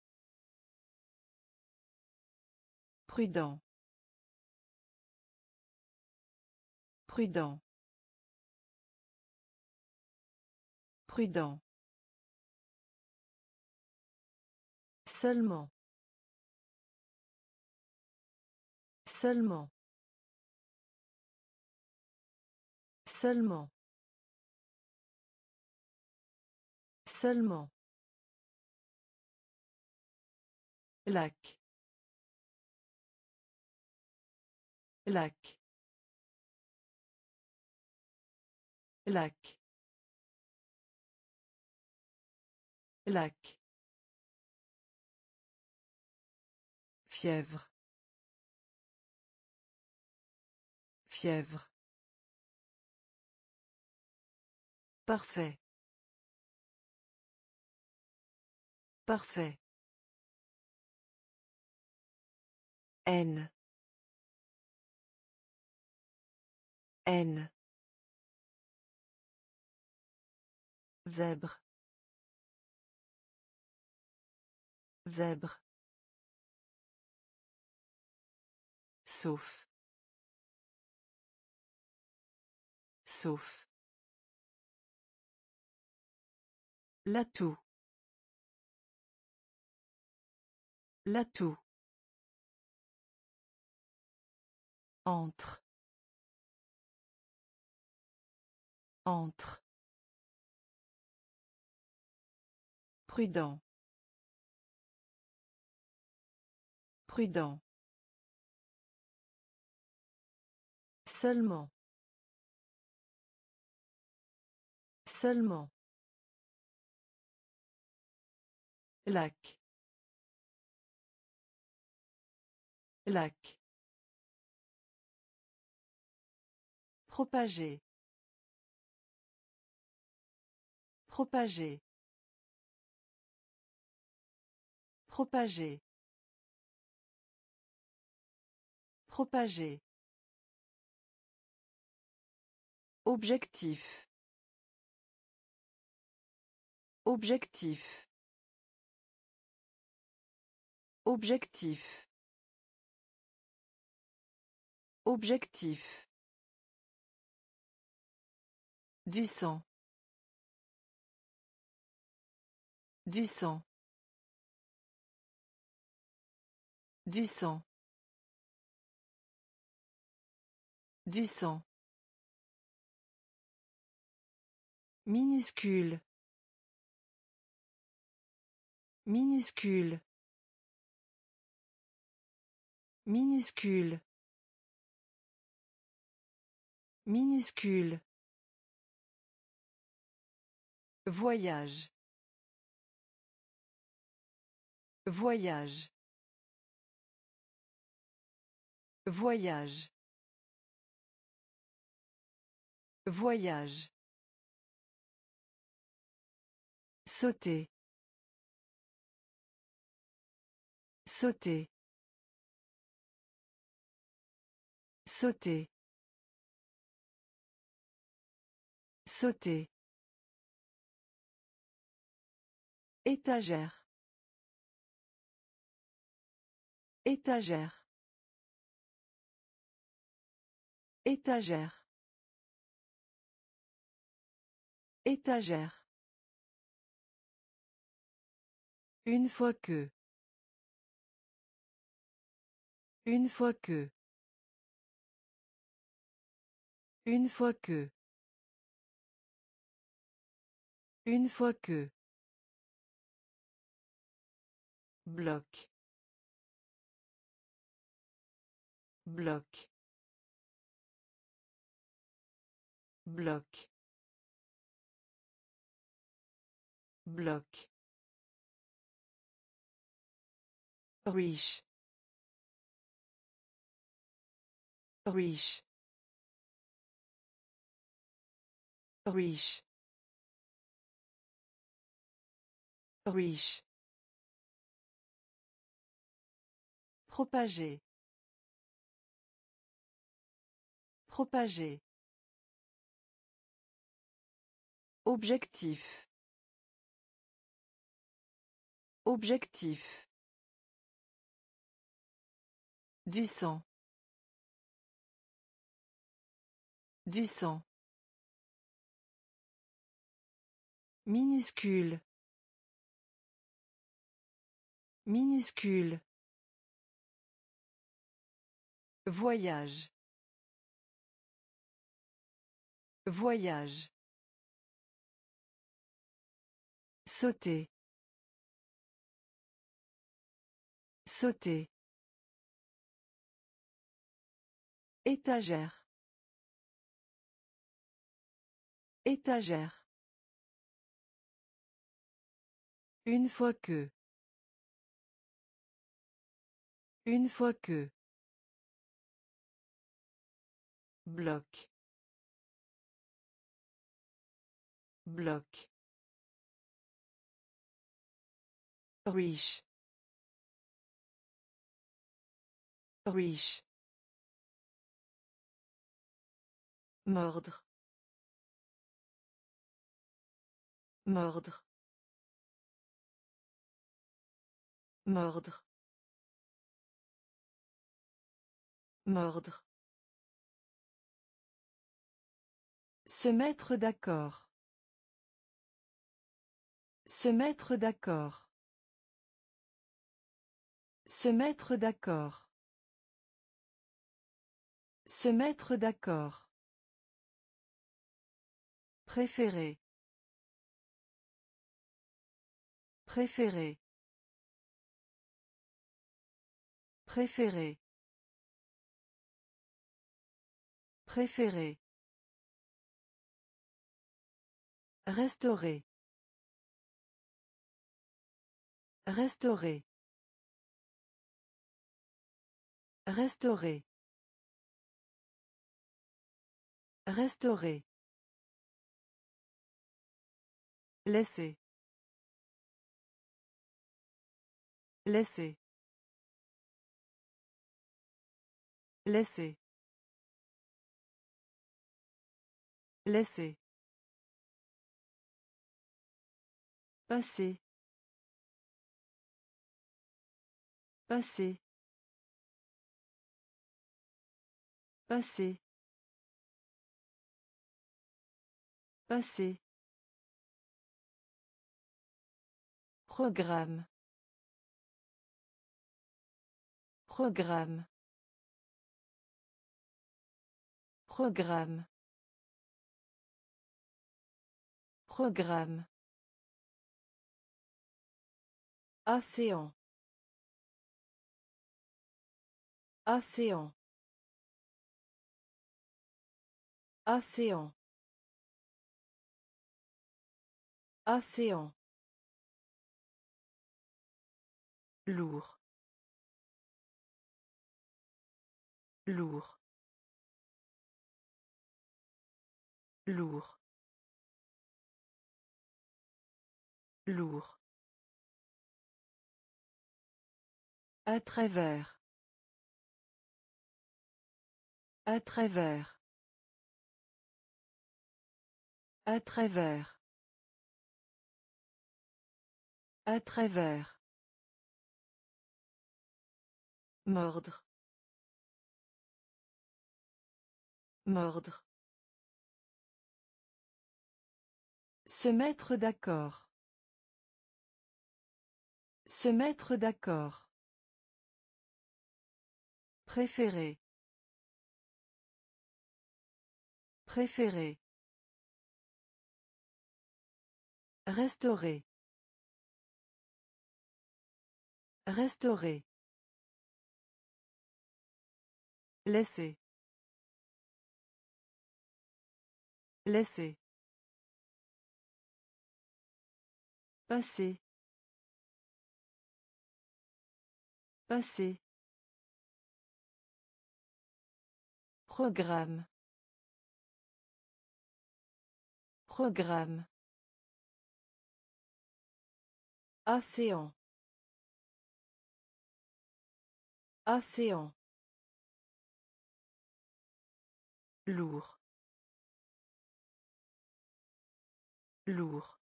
Prudent. Prudent. Prudent. Seulement. Seulement. Seulement. Seulement. Lac. Lac. Lac. Lac. Fièvre. Fièvre. Parfait. Parfait. N. N. Zèbre. Zèbre. Sauf. Sauf. L'atout. L'atout. Entre. Entre. Prudent. Prudent. Seulement. Seulement. Lac. Lac. Propager. Propager. Propager. Propager. Objectif. Objectif. Objectif. Objectif. Du sang. Du sang. Du sang. Du sang. Minuscule. Minuscule. Minuscule. Minuscule. Voyage. Voyage. Voyage. Voyage. Sauter. Sauter. Sauter. Sauter. Étagère. Étagère. Étagère. Étagère. Une fois que. Une fois que. Une fois que. Une fois que. Bloc. Bloc. Bloc. Bloc. Riche. Riche. Riche. Riche. Propager. Propager. Objectif. Objectif. Du sang. Du sang. Minuscule. Minuscule. Voyage. Voyage. Sauter. Sauter. Étagère. Étagère. Une fois que. Une fois que. Bloc. Bloc. Riche. Riche. Mordre. Mordre. Mordre. Mordre. Se mettre d'accord. Se mettre d'accord. Se mettre d'accord. Se mettre d'accord. Préférer. Préférer. Préférer. Préférer. Restaurer. Restaurer. Restaurer. Restaurer. Laisser. Laisser. Laisser. Laisser. Passer. Passer. Passer. Passer. Programme. Programme. Programme. Programme. Océan. Océan. Océan. Océan. Lourd. Lourd. Lourd. Lourd. À travers. À travers. À travers. À travers. Mordre. Mordre. Se mettre d'accord. Se mettre d'accord. Préférer. Préférer. Restaurer. Restaurer. Laisser. Laisser. Passer. Passer. Programme. Programme. Océan. Océan. Lourd. Lourd.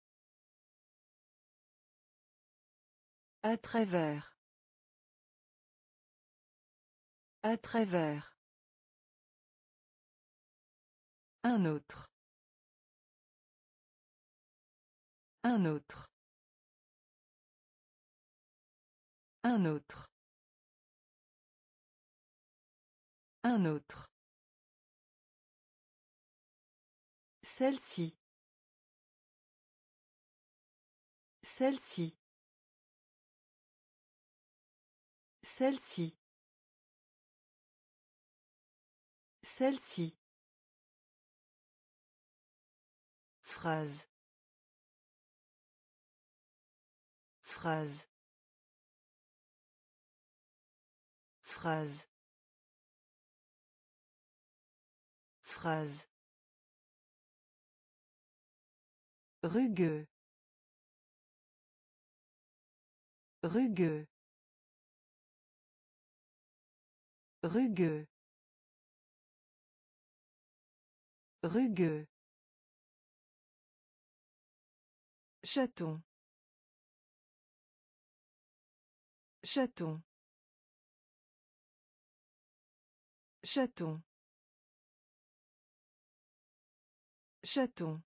À travers. À travers. Un autre. Un autre. Un autre. Un autre. Celle-ci. Celle-ci. Celle-ci. Celle-ci. Phrase. Phrase. Phrase. Phrase. Rugueux. Rugueux. Rugueux. Rugueux. Chaton. Chaton. Chaton. Chaton.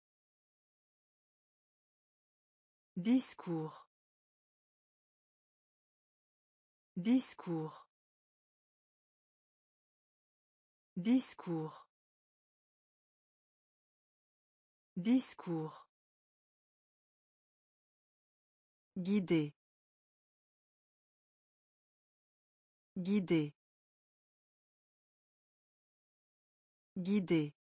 Discours. Discours. Discours. Discours. Guider. Guider. Guider.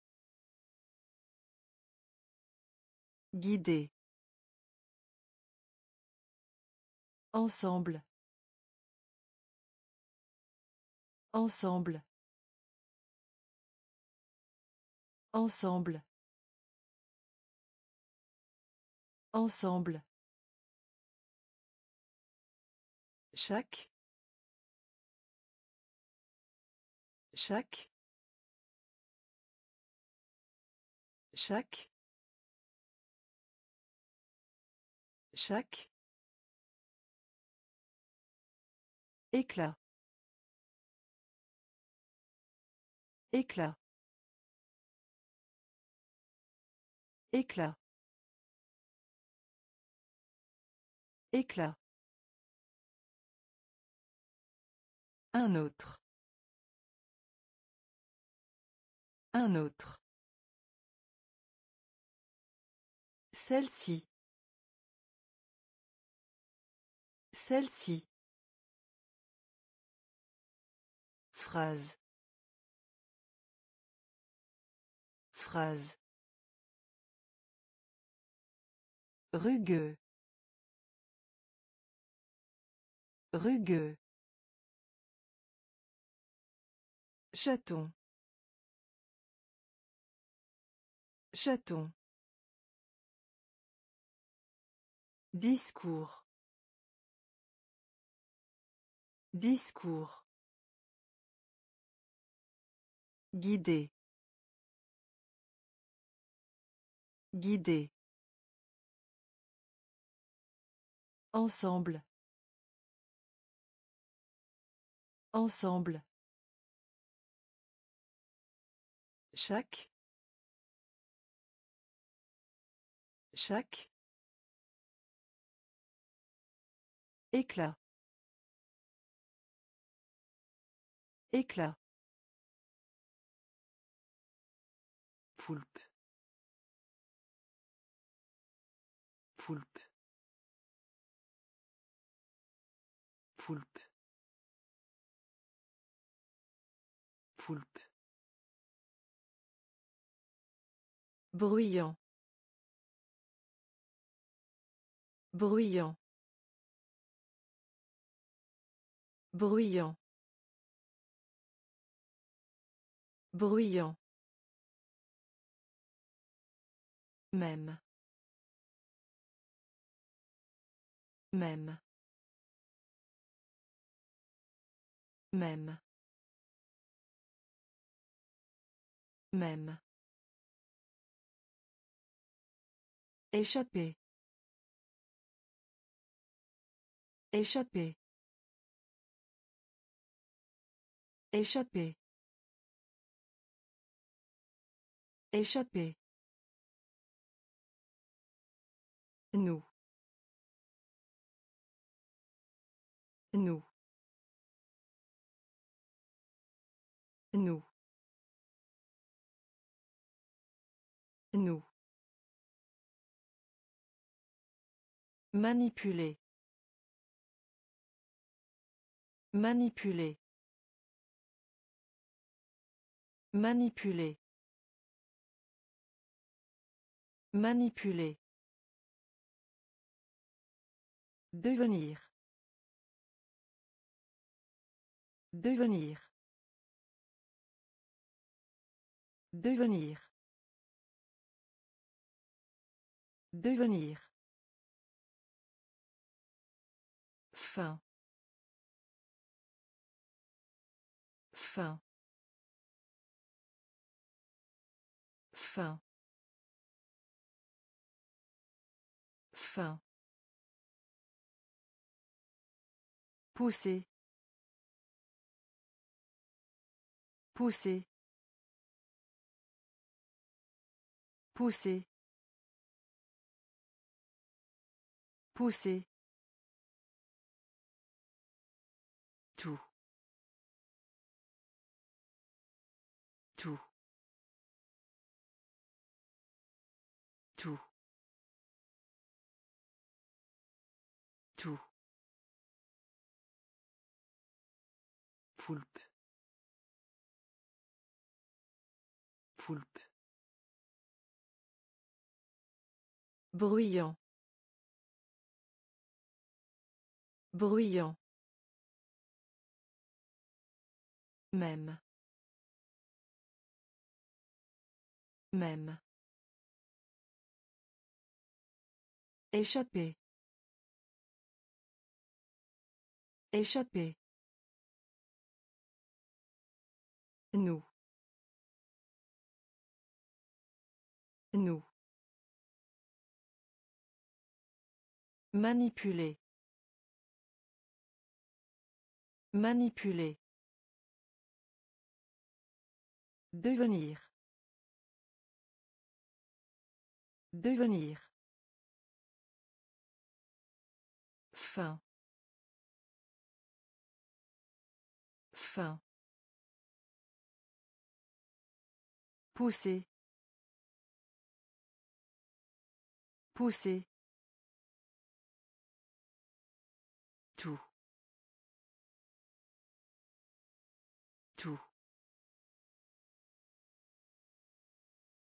Guider. Ensemble. Ensemble. Ensemble. Ensemble. Chaque. Chaque. Chaque. Chaque. Éclat. Éclat. Éclat. Éclat. Un autre. Un autre. Celle-ci. Celle-ci. Phrase. Phrase. Rugueux. Rugueux. Chaton. Chaton. Discours. Discours. Guider. Guider. Ensemble. Ensemble. Chaque. Chaque. Éclat. Éclat. Poulpe. Poulpe. Poulpe. Poulpe. Bruyant. Bruyant. Bruyant. Bruyant. Même. Même. Même. Même. Échapper. Échapper. Échapper. Échapper. Nous. Nous. Nous. Nous. Manipuler. Manipuler. Manipuler. Manipuler. Devenir. Devenir. Devenir. Devenir. Fin. Fin. Fin. Fin. Pousser. Pousser. Pousser. Pousser. Tout. Tout. Tout. Tout. Poulpe. Poulpe. Bruyant. Bruyant. Même. Même. Échapper. Échapper. Nous. Nous. Manipuler. Manipuler. Devenir. Devenir. Fin. Fin. Pousser. Pousser. Tout. Tout.